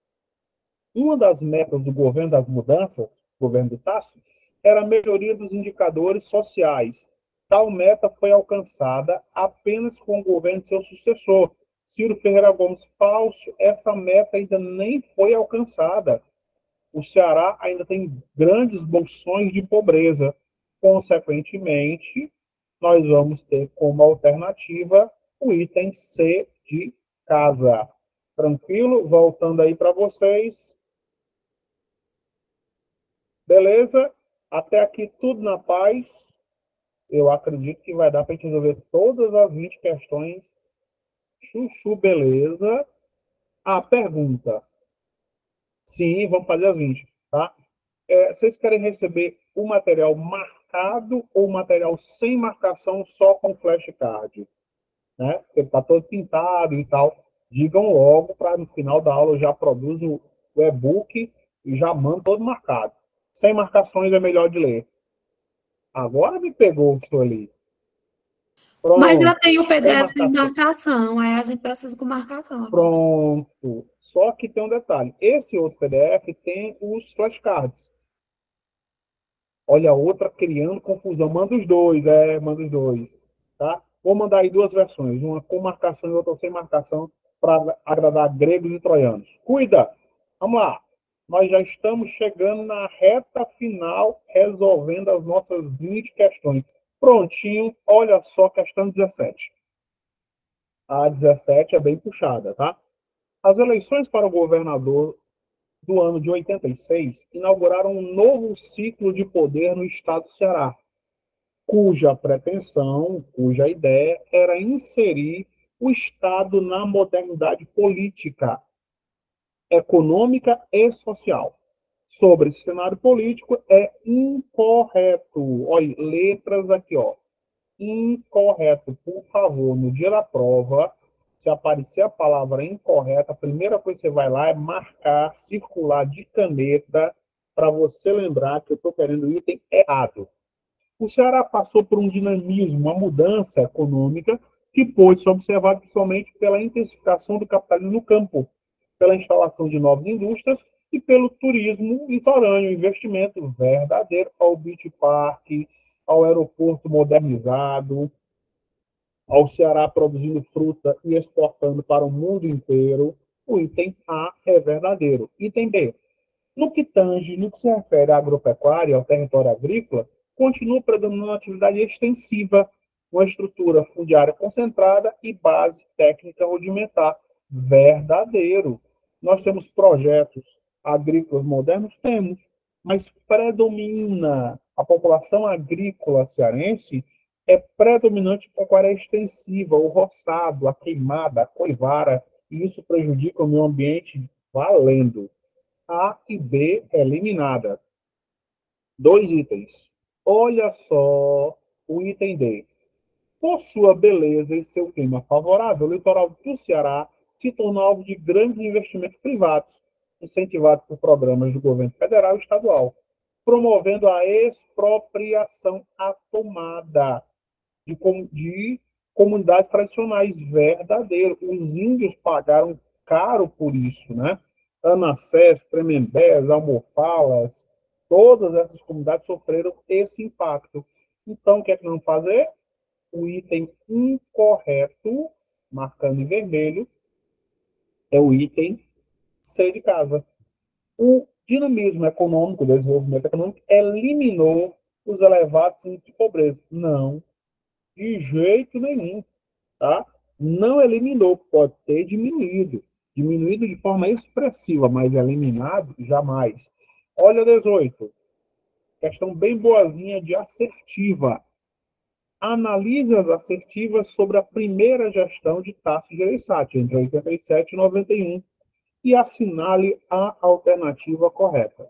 Speaker 1: Uma das metas do governo das mudanças, governo do Tasso, era a melhoria dos indicadores sociais. Tal meta foi alcançada apenas com o governo de seu sucessor, Ciro Ferreira Gomes. Falso, essa meta ainda nem foi alcançada. O Ceará ainda tem grandes bolsões de pobreza. Consequentemente, nós vamos ter como alternativa o item C de casa. Tranquilo? Voltando aí para vocês. Beleza? Até aqui tudo na paz. Eu acredito que vai dar para a gente resolver todas as 20 questões. Chuchu, beleza? A pergunta. Sim, vamos fazer as 20, tá? Vocês querem receber o material marcado ou o material sem marcação, só com flashcard? Né? Porque está todo pintado e tal. Digam logo para no final da aula eu já produzo o e-book e já mando todo marcado. Sem marcações é melhor de ler. Agora me pegou o senhor ali. Pronto.
Speaker 5: Mas já tem o
Speaker 1: Sem
Speaker 5: PDF sem
Speaker 1: marcação.
Speaker 5: marcação, aí a gente precisa com marcação agora.
Speaker 1: Pronto. Só que tem um detalhe. Esse outro PDF tem os flashcards. Olha a outra criando confusão. Manda os dois, manda os dois. Tá? Vou mandar aí duas versões, uma com marcação e outra sem marcação, para agradar gregos e troianos. Cuida! Vamos lá. Nós já estamos chegando na reta final, resolvendo as nossas 20 questões. Prontinho, olha só, questão 17. A 17 é bem puxada, tá? As eleições para o governador do ano de 86 inauguraram um novo ciclo de poder no estado do Ceará, cuja pretensão, cuja ideia era inserir o Estado na modernidade política, econômica e social. Sobre esse cenário político é incorreto. Olha, letras aqui, ó. Incorreto. Por favor, no dia da prova, se aparecer a palavra incorreta, a primeira coisa que você vai lá é marcar, circular de caneta, para você lembrar que eu estou querendo o item errado. O Ceará passou por um dinamismo, uma mudança econômica que pôde ser observada principalmente pela intensificação do capitalismo no campo, pela instalação de novas indústrias e pelo turismo litorâneo, investimento verdadeiro ao Beach Park, ao aeroporto modernizado, ao Ceará produzindo fruta e exportando para o mundo inteiro. O item A é verdadeiro. Item B. No que tange, no que se refere à agropecuária, ao território agrícola, continua predominando a atividade extensiva, uma estrutura fundiária concentrada e base técnica rudimentar. Verdadeiro. Nós temos projetos agrícolas modernos? Temos, mas predomina a população agrícola cearense é predominante pecuária extensiva, o roçado, a queimada, a coivara, e isso prejudica o meio ambiente valendo. A e B eliminada. 2 itens. Olha só o item D. Por sua beleza e seu clima favorável, o litoral do Ceará se tornou alvo de grandes investimentos privados, incentivados por programas do governo federal e estadual, promovendo a expropriação à tomada de comunidades tradicionais verdadeiras. Os índios pagaram caro por isso, né? Anassés, Tremembés, Almofalas, todas essas comunidades sofreram esse impacto. Então, o que é que não fazer? O item incorreto, marcando em vermelho, é o item C de casa. O dinamismo econômico, o desenvolvimento econômico, eliminou os elevados índices de pobreza. Não, de jeito nenhum, tá? Não eliminou, pode ter diminuído. Diminuído de forma expressiva, mas eliminado, jamais. Olha 18. Questão bem boazinha de assertiva. Analise as assertivas sobre a primeira gestão de Tasso Gereissati, entre 87 e 91, e assinale a alternativa correta.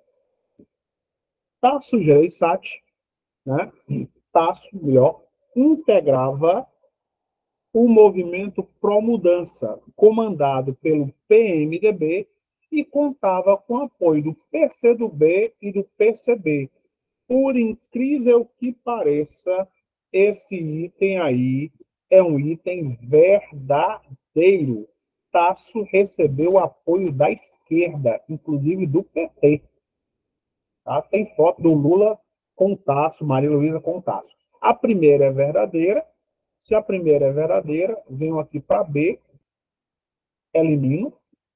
Speaker 1: Tasso Gereissati, né? Tasso, melhor, integrava o movimento Pró-Mudança, comandado pelo PMDB, e contava com apoio do PCdoB e do PCB. Por incrível que pareça, esse item aí é um item verdadeiro. Tasso recebeu apoio da esquerda, inclusive do PT. Tá? Tem foto do Lula com Tasso, Maria Luísa com Tasso. A primeira é verdadeira. Se a primeira é verdadeira, venho aqui para B, elimino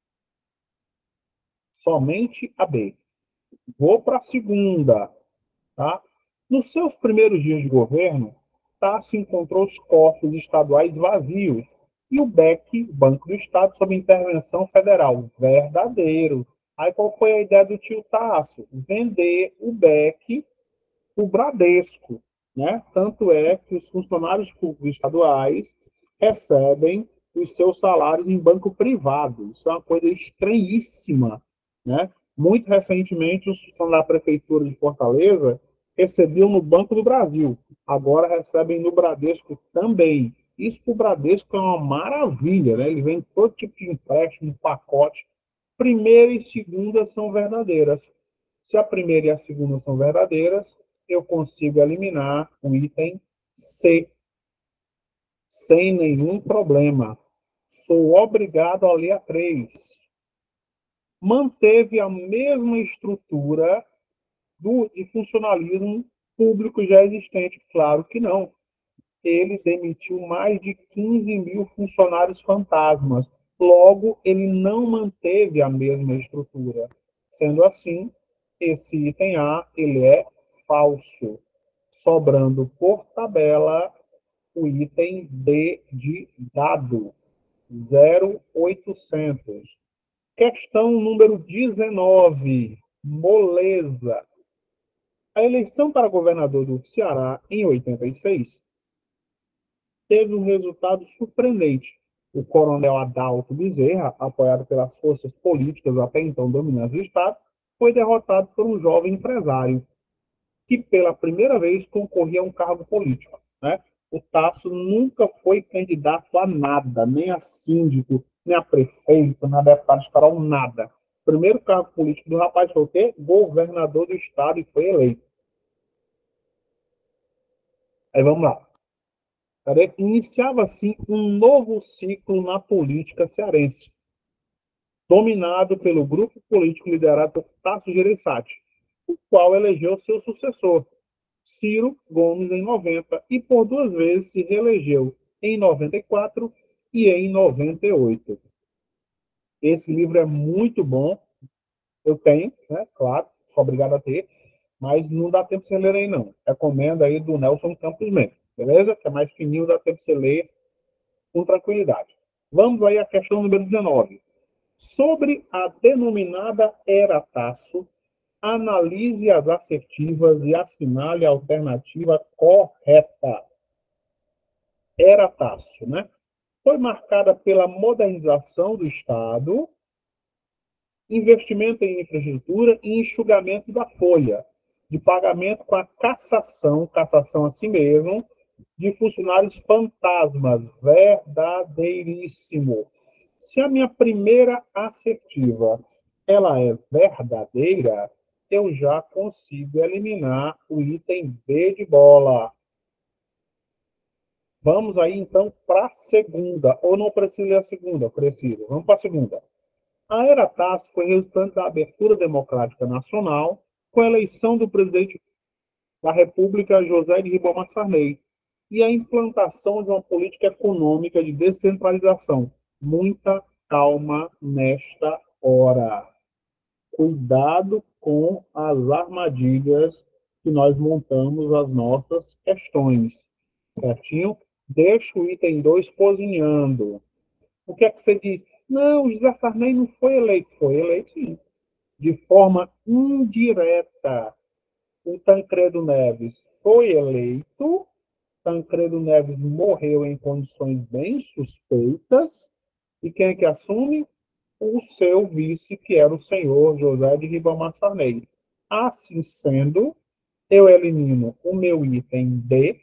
Speaker 1: somente a B. Vou para a segunda. Tá? Nos seus primeiros dias de governo, Tasso encontrou os cofres estaduais vazios e o BEC, Banco do Estado, sob intervenção federal. Verdadeiro. Aí qual foi a ideia do tio Tasso? Vender o BEC para o Bradesco. Né? Tanto é que os funcionários públicos estaduais recebem os seus salários em banco privado. Isso é uma coisa estranhíssima. Né? Muito recentemente, os funcionários da Prefeitura de Fortaleza recebiam no Banco do Brasil. Agora recebem no Bradesco também. Isso para o Bradesco é uma maravilha. Né? Ele vende todo tipo de empréstimo, pacote. Primeira e segunda são verdadeiras. Se a primeira e a segunda são verdadeiras, eu consigo eliminar o item C, sem nenhum problema. Sou obrigado a ler a 3. Manteve a mesma estrutura de funcionalismo público já existente? Claro que não. Ele demitiu mais de 15 mil funcionários fantasmas. Logo, ele não manteve a mesma estrutura. Sendo assim, esse item A ele é falso, sobrando por tabela o item D de dado, 0800. Questão número 19, moleza. A eleição para governador do Ceará, em 86, teve um resultado surpreendente. O coronel Adalto Bezerra, apoiado pelas forças políticas até então dominantes do Estado, foi derrotado por um jovem empresário, que pela primeira vez concorria a um cargo político. Né? O Tasso nunca foi candidato a nada, nem a síndico, nem a prefeito, nem a deputado estadual, nada. O primeiro cargo político do rapaz foi o quê? Governador do Estado, e foi eleito. Aí vamos lá. Iniciava assim um novo ciclo na política cearense, dominado pelo grupo político liderado por Tasso Gereissati, o qual elegeu seu sucessor, Ciro Gomes, em 90, e por 2 vezes se reelegeu, em 94 e em 98. Esse livro é muito bom, eu tenho, né, claro, sou obrigado a ter, mas não dá tempo de você ler aí não. Recomendo aí do Nelson Campos Mendes, beleza? Que é mais fininho, dá tempo de você ler com tranquilidade. Vamos aí à questão número 19. Sobre a denominada era Tasso, analise as assertivas e assinale a alternativa correta. Era Tasso, né? Foi marcada pela modernização do Estado, investimento em infraestrutura e enxugamento da folha de pagamento com a cassação assim mesmo, de funcionários fantasmas, verdadeiríssimo. Se a minha primeira assertiva ela é verdadeira, eu já consigo eliminar o item B de bola. Vamos aí, então, para a segunda. Ou não precisa ler a segunda? Preciso. Vamos para a segunda. A era Tasso foi resultante da abertura democrática nacional com a eleição do presidente da República, José de Ribamar Sarney, e a implantação de uma política econômica de descentralização. Muita calma nesta hora. Cuidado com as armadilhas que nós montamos as nossas questões. Certinho? Deixa o item 2 cozinhando. O que é que você diz? Não, José Sarney não foi eleito. Foi eleito, sim. De forma indireta. O Tancredo Neves foi eleito. Tancredo Neves morreu em condições bem suspeitas. E quem é que assume? O seu vice, que era o senhor José de Ribamar Sarney. Assim sendo, eu elimino o meu item D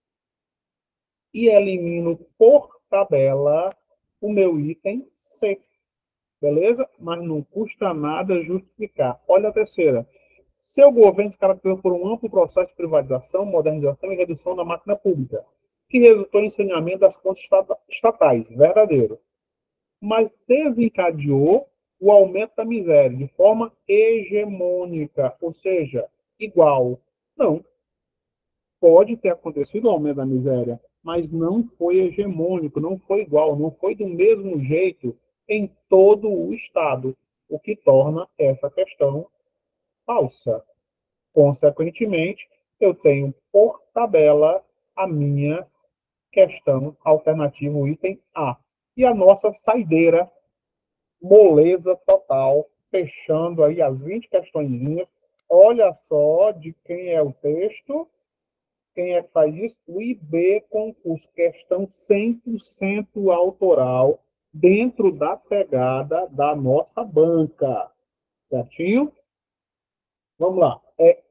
Speaker 1: e elimino por tabela o meu item C. Beleza? Mas não custa nada justificar. Olha a terceira. Seu governo se caracterizou por um amplo processo de privatização, modernização e redução da máquina pública, que resultou em saneamento das contas estatais, verdadeiro, mas desencadeou o aumento da miséria de forma hegemônica, ou seja, igual. Não. Pode ter acontecido o aumento da miséria, mas não foi hegemônico, não foi igual, não foi do mesmo jeito em todo o Estado, o que torna essa questão falsa. Consequentemente, eu tenho por tabela a minha questão alternativa, o item A. E a nossa saideira, moleza total, fechando aí as 20 questõezinhas. Olha só de quem é o texto. Quem é que faz isso? O IB Concurso, questão 100% autoral, dentro da pegada da nossa banca. Certinho? Vamos lá. É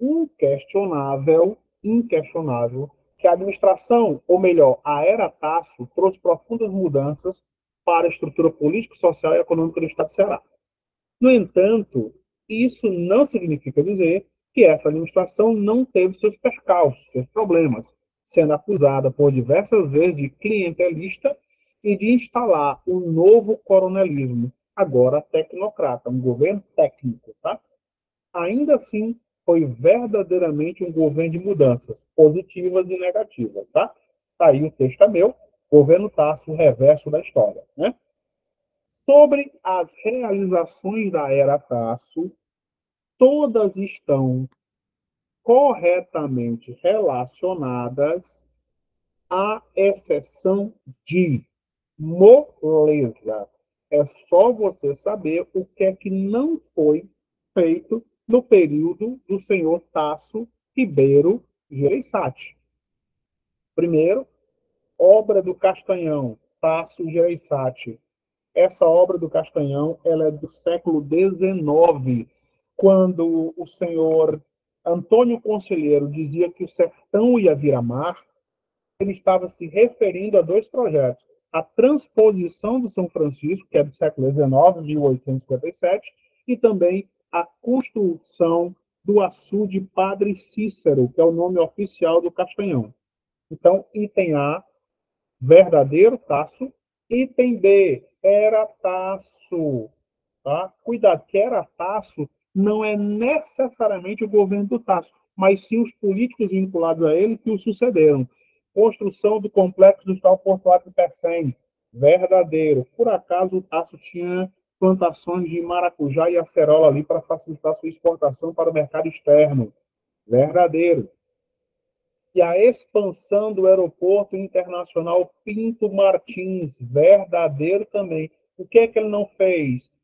Speaker 1: inquestionável, que a administração, ou melhor, a era Tasso, trouxe profundas mudanças para a estrutura política, social e econômica do Estado do Ceará. No entanto, isso não significa dizer que essa administração não teve seus percalços, seus problemas, sendo acusada por diversas vezes de clientelista e de instalar um novo coronelismo, agora tecnocrata, um governo técnico, tá? Ainda assim, foi verdadeiramente um governo de mudanças, positivas e negativas, tá? Tá aí o texto é meu, governo Tasso, reverso da história, né? Sobre as realizações da era Tasso, todas estão corretamente relacionadas, à exceção de moleza. É só você saber o que é que não foi feito no período do senhor Tasso Ribeiro Gereissati. Primeiro, obra do Castanhão, Tasso Gereissati. Essa obra do Castanhão ela é do século XIX, quando o senhor Antônio Conselheiro dizia que o sertão ia virar mar. Ele estava se referindo a dois projetos. A transposição do São Francisco, que é do século XIX, 1857, e também a construção do açude Padre Cícero, que é o nome oficial do Castanhão. Então, item A, verdadeiro, Tasso. Item B, era Tasso. Tá? Cuidado, que era Tasso não é necessariamente o governo do Tasso, mas sim os políticos vinculados a ele que o sucederam. Construção do complexo industrial portuário de Pecém, verdadeiro. Por acaso o Tasso tinha plantações de maracujá e acerola ali para facilitar sua exportação para o mercado externo, verdadeiro. E a expansão do aeroporto internacional Pinto Martins, verdadeiro também. O que é que ele não fez?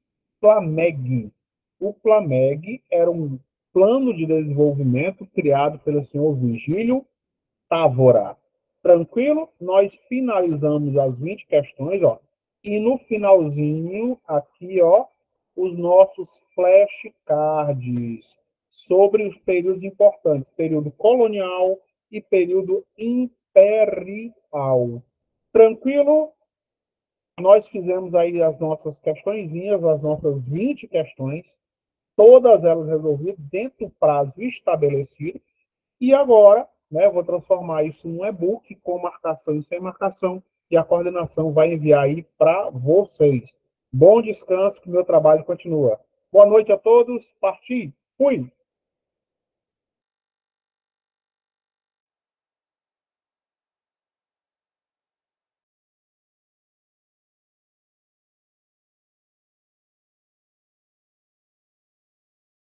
Speaker 1: PLAMEG. O PLAMEG era um plano de desenvolvimento criado pelo senhor Virgílio Távora. Tranquilo? Nós finalizamos as 20 questões, ó. E no finalzinho, aqui, ó, os nossos flashcards sobre os períodos importantes, período colonial e período imperial. Tranquilo? Nós fizemos aí as nossas questõezinhas, as nossas 20 questões, todas elas resolvidas dentro do prazo estabelecido. E agora, né, eu vou transformar isso em um e-book com marcação e sem marcação, e a coordenação vai enviar aí para vocês. Bom descanso, que meu trabalho continua. Boa noite a todos. Parti. Fui.